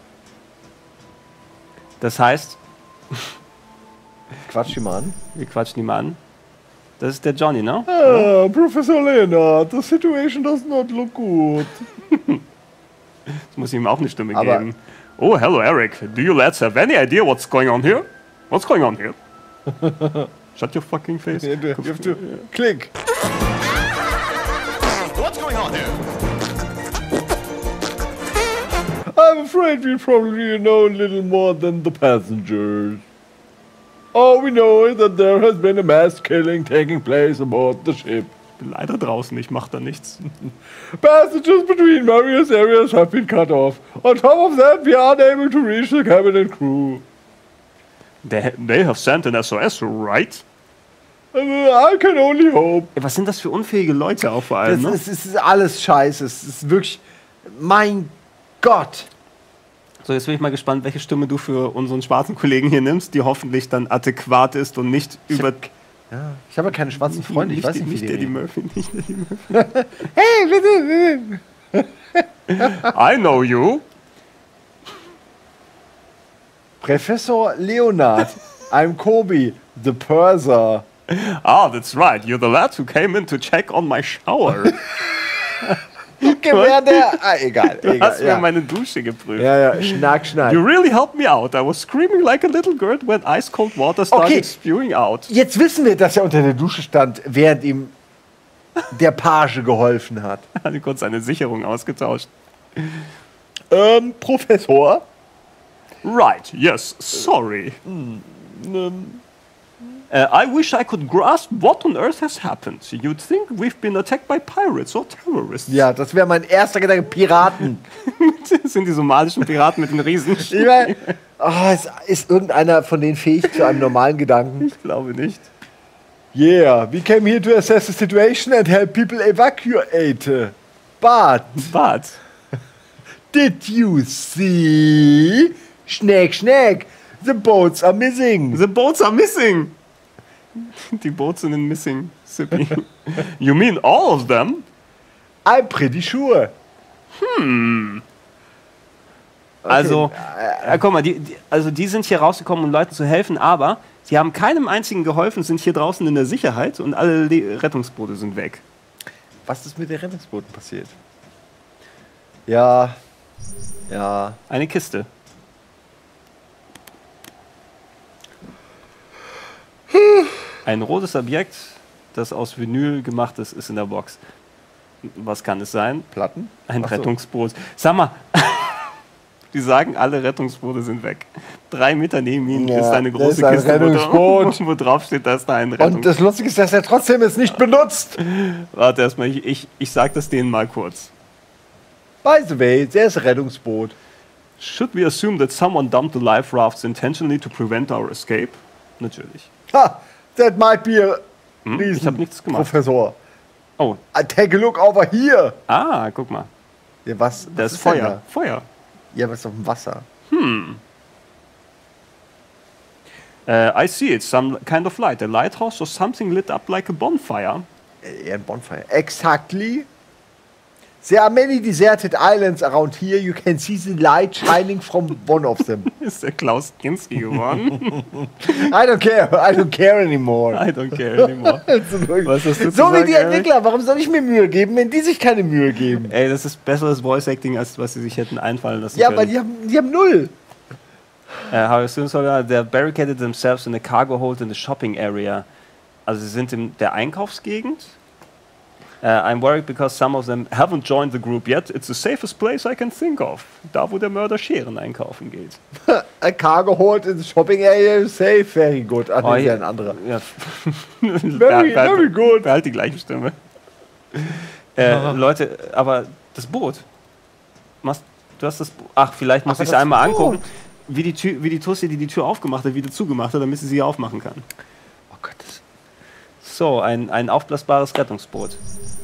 Das heißt... Quatsch ihn mal an. Wir quatschen ihn mal an. Das ist der Johnny, ne? Professor Leonard, the situation does not look good. Jetzt muss ich ihm auch eine Stimme geben. Oh, hello Eric. Do you lads have any idea what's going on here? What's going on here? Shut your fucking face. You have to click. What's going on here? I'm afraid we probably know a little more than the passengers. All we know is that there has been a mass killing taking place aboard the ship. Ich bin leider draußen, ich mach da nichts. Passages between various areas have been cut off. On top of that, we are unable to reach the cabin and crew. They have sent an SOS, right? I can only hope. Was sind das für unfähige Leute auch vor allem, ne? Das ist alles scheiße. Es ist wirklich... Mein Gott. So, jetzt bin ich mal gespannt, welche Stimme du für unseren schwarzen Kollegen hier nimmst, die hoffentlich dann adäquat ist und nicht über... Ich habe ja keine schwarzen Freunde, ich weiß nicht, wie die Eddie Murphy, nicht Eddie Murphy. Hey, bitte. I know you. Professor Leonard, I'm Kobe, the Purser. Ah, that's right. You're the lad who came in to check on my shower. Egal. Du hast mir meine Dusche geprüft. Ja, Schnack. You really helped me out. I was screaming like a little girl when ice cold water started spewing out. Jetzt wissen wir, dass er unter der Dusche stand, während ihm der Page geholfen hat. Er hat kurz seine Sicherung ausgetauscht. Professor, Right, yes, sorry. I wish I could grasp what on earth has happened. You'd think we've been attacked by pirates or terrorists. Ja, das wäre mein erster Gedanke. Piraten. Das sind die somalischen Piraten mit den Riesen. Ich mein, ist irgendeiner von denen fähig zu einem normalen Gedanken? Ich glaube nicht. Yeah, we came here to assess the situation and help people evacuate. But did you see? Schneck, the boats are missing. The boats are missing. Die Boote sind missing, Sippy. You mean all of them? I'm pretty sure. Okay. Also, guck mal, die sind hier rausgekommen, um Leuten zu helfen, aber sie haben keinem einzigen geholfen, sind hier draußen in der Sicherheit und alle Rettungsboote sind weg. Was ist mit den Rettungsbooten passiert? Ja. Eine Kiste. Ein rotes Objekt, das aus Vinyl gemacht ist, ist in der Box. Was kann es sein? Platten? Ein Rettungsboot. Sag mal, die sagen, alle Rettungsboote sind weg. 3 Meter neben ihnen ist eine große Kiste, Rettungsboot. wo drauf steht, da ist da ein Rettungsboot. Und das Lustige ist, dass er trotzdem es nicht benutzt. Warte erstmal, ich sag das denen mal kurz. By the way, der ist ein Rettungsboot. Should we assume that someone dumped the life rafts intentionally to prevent our escape? Natürlich. Ha! That might be a ich habe nichts gemacht. Professor. Oh. Take a look over here. Ah, guck mal. Ja, was das ist Feuer. Feuer. Ja, was ist auf dem Wasser? I see it. Some kind of light. A lighthouse or something lit up like a bonfire. Yeah, bonfire. Exactly. There are many deserted islands around here. You can see the light shining from one of them. Ist der Klaus Kinski geworden? I don't care anymore. Was hast du so wie die Entwickler. Warum soll ich mir Mühe geben, wenn die sich keine Mühe geben? Ey, das ist besseres Voice Acting, als was sie sich hätten einfallen lassen können. Ja, aber die haben null. How soon they barricaded themselves in a cargo hold in the shopping area. Also sie sind in der Einkaufsgegend. I'm worried because some of them haven't joined the group yet. It's the safest place I can think of. Da, wo der Mörder Scheren einkaufen geht. A cargo hold in the shopping area, safe, very good. Ach, das ist ja ein anderer. Ja. very good. Behalt die gleiche Stimme. Leute, aber das Boot. Du hast das Boot. Ach, vielleicht muss ich es einmal angucken, wie die Tussi, die Tür aufgemacht hat, wieder zugemacht hat, damit sie aufmachen kann. Oh Gott. So, ein aufblasbares Rettungsboot.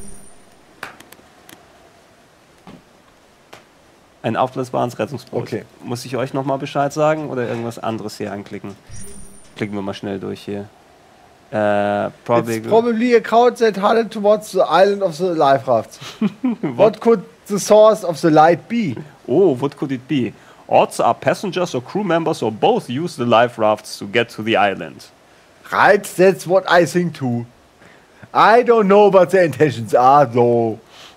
Ein aufblasbares Rettungsboot. Okay. Muss ich euch nochmal Bescheid sagen oder irgendwas anderes hier anklicken? Klicken wir mal schnell durch hier. It's probably a crowd that headed towards the island of the life rafts. What could the source of the light be? Oh, what could it be? Odds are passengers or crew members or both use the life rafts to get to the island. Right, that's what I think too. I don't know what their intentions are though.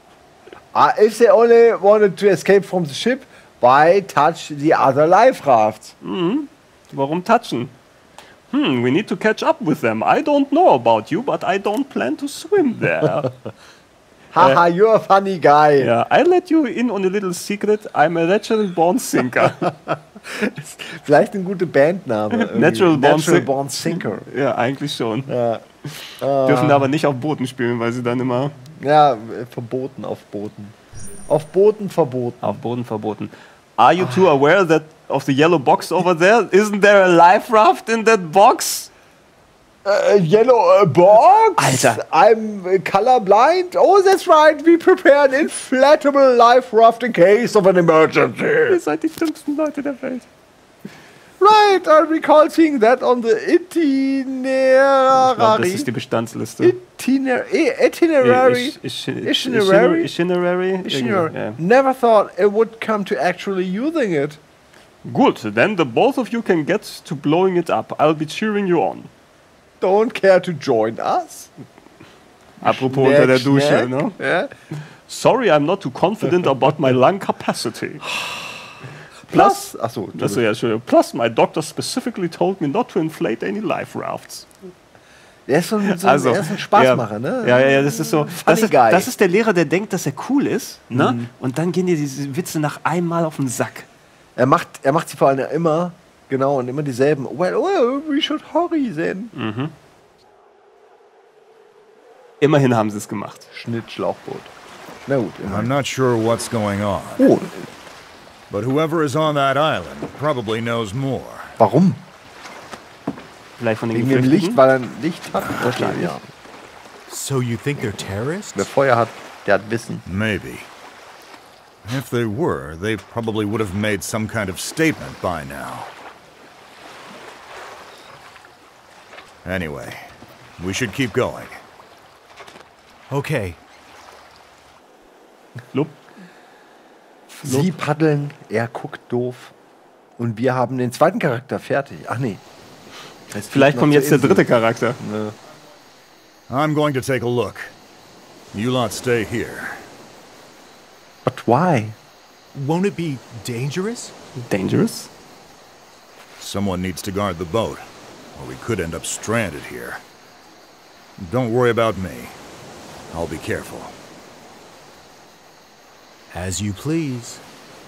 If they only wanted to escape from the ship, why touch the other life rafts? Warum touchen? We need to catch up with them. I don't know about you, but I don't plan to swim there. Haha, you're a funny guy. Yeah, I let you in on a little secret. I'm a natural born sinker. Vielleicht ein guter Bandname. Natural Born Sinker. Ja, eigentlich schon. Ja. Dürfen aber nicht auf Booten spielen, weil sie dann immer... Ja, verboten auf Booten. Auf Booten verboten. Auf Booten verboten. Are you two aware that of the yellow box over there? Isn't there a life raft in that box? Yellow box? Alter. I'm colorblind? Oh, that's right. We prepared an inflatable life raft in case of an emergency. Ihr seid die dümmsten Leute der Welt. Right, I recall seeing that on the itinerary. Ich glaube, das ist die Bestandsliste. Itinerary. Itinerary. Yeah. Never thought it would come to actually using it. Good, then the both of you can get to blowing it up. I'll be cheering you on. Don't care to join us? Apropos unter der Dusche, ne? Yeah. Sorry, I'm not too confident about my lung capacity. Plus, Plus, my doctor specifically told me not to inflate any life rafts. Der ist er ist ein Spaßmacher, ne? Ja, das ist so. Das ist der Lehrer, der denkt, dass er cool ist, ne? Und dann gehen dir diese Witze nach einmal auf den Sack. Er macht sie vor allem immer, genau, und immer dieselben. Well, we should hurry then. Mhm. Immerhin haben sie es gemacht. Schnitt, Schlauchboot. Na gut, I'm not sure what's going on. Oh. But whoever is on that island probably knows more. Warum? Vielleicht von den Wegen dem Licht, weil er ein Licht hat. Wahrscheinlich. Ja. So you think they're terrorists? Wer Feuer hat, der hat Wissen. Maybe. If they were, they probably would have made some kind of statement by now. Anyway, we should keep going. Okay. Lob. Sie paddeln, er guckt doof. Und wir haben den zweiten Charakter fertig. Ach nee. Vielleicht kommt jetzt der dritte Charakter. Ne. I'm going to take a look. You lot stay here. But why? Won't it be dangerous? Dangerous? Someone needs to guard the boat, or we could end up stranded here. Don't worry about me. I'll be careful. As you please.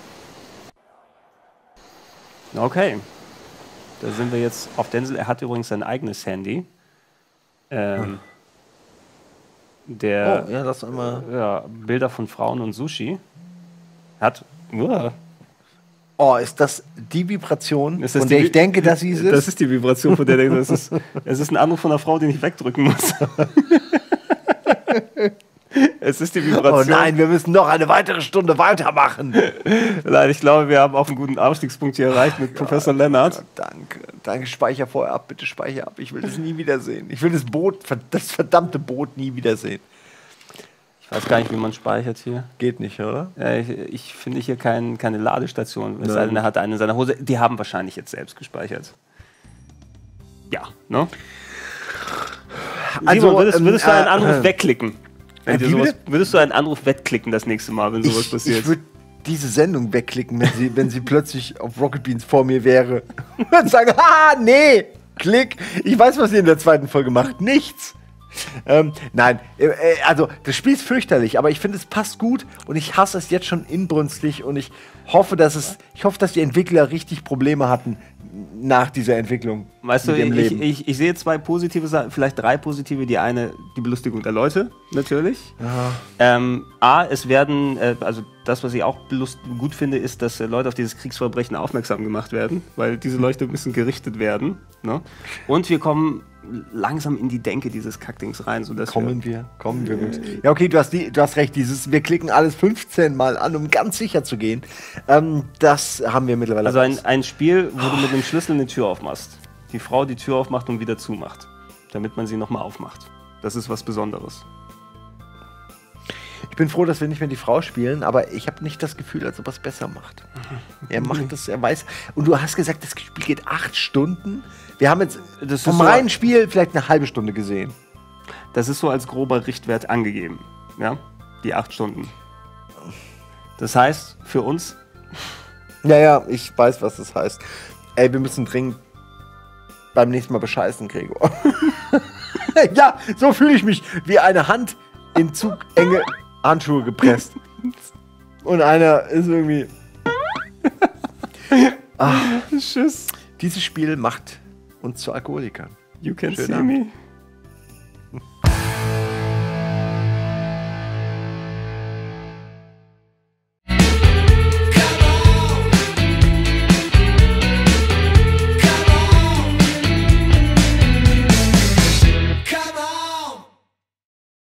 Okay. Da sind wir jetzt auf der Insel. Er hat übrigens sein eigenes Handy. Der Oh, ja, das einmal. Ja, Bilder von Frauen und Sushi. Hat. Oh, ist das die Vibration, Ist das von die der ich Vi- denke, dass sie es ist? Das ist die Vibration, von der ich denke, es ist ein Anruf von einer Frau, den ich wegdrücken muss. Es ist die Vibration. Oh nein, wir müssen noch eine weitere Stunde weitermachen. Nein, ich glaube, wir haben auch einen guten Ausstiegspunkt hier erreicht mit Professor Lennart. Danke. Danke, speicher vorher ab. Bitte speicher ab. Ich will das nie wiedersehen. Ich will das verdammte Boot nie wiedersehen. Ich weiß gar nicht, wie man speichert hier. Geht nicht, oder? Ich finde hier keine Ladestation. Es sei denn, er hat eine in seiner Hose. Die haben wahrscheinlich jetzt selbst gespeichert. Ja, ne? Also, Simon, würdest du einen Anruf wegklicken? Wie Würdest du einen Anruf wegklicken das nächste Mal, wenn sowas passiert? Ich würde diese Sendung wegklicken, wenn sie plötzlich auf Rocket Beans vor mir wäre. Und sagen, nee, klick. Ich weiß, was ihr in der zweiten Folge macht. Nichts. Nein, also das Spiel ist fürchterlich, aber ich finde, es passt gut und ich hasse es jetzt schon inbrünstig und ich hoffe, dass die Entwickler richtig Probleme hatten nach dieser Entwicklung. Weißt du, mit ihrem Leben. ich sehe zwei positive Sachen, vielleicht drei positive. Die eine, die Belustigung der Leute, natürlich. Es werden, also das, was ich auch gut finde, ist, dass Leute auf dieses Kriegsverbrechen aufmerksam gemacht werden, weil diese Leute müssen gerichtet werden. Ne? Und wir kommen langsam in die Denke dieses Kackdings rein. Sodass Kommen wir. Ja, okay, du hast recht. Wir klicken alles 15 Mal an, um ganz sicher zu gehen. Das haben wir mittlerweile. Also ein Spiel, wo du mit einem Schlüssel eine Tür aufmachst. Die Frau die Tür aufmacht und wieder zumacht. Damit man sie nochmal aufmacht. Das ist was Besonderes. Ich bin froh, dass wir nicht mehr die Frau spielen, aber ich habe nicht das Gefühl, als ob er es besser macht. Er macht es, er weiß. Und du hast gesagt, das Spiel geht 8 Stunden. Wir haben jetzt vom reinen Spiel vielleicht eine halbe Stunde gesehen. Das ist so als grober Richtwert angegeben. Ja? Die 8 Stunden. Das heißt, für uns. Ja, ich weiß, was das heißt. Ey, wir müssen dringend beim nächsten Mal bescheißen, Gregor. Ja, so fühle ich mich, wie eine Hand in zu enge Handschuhe gepresst. Und einer ist irgendwie. Tschüss. Dieses Spiel macht uns zu Alkoholikern. You can see me.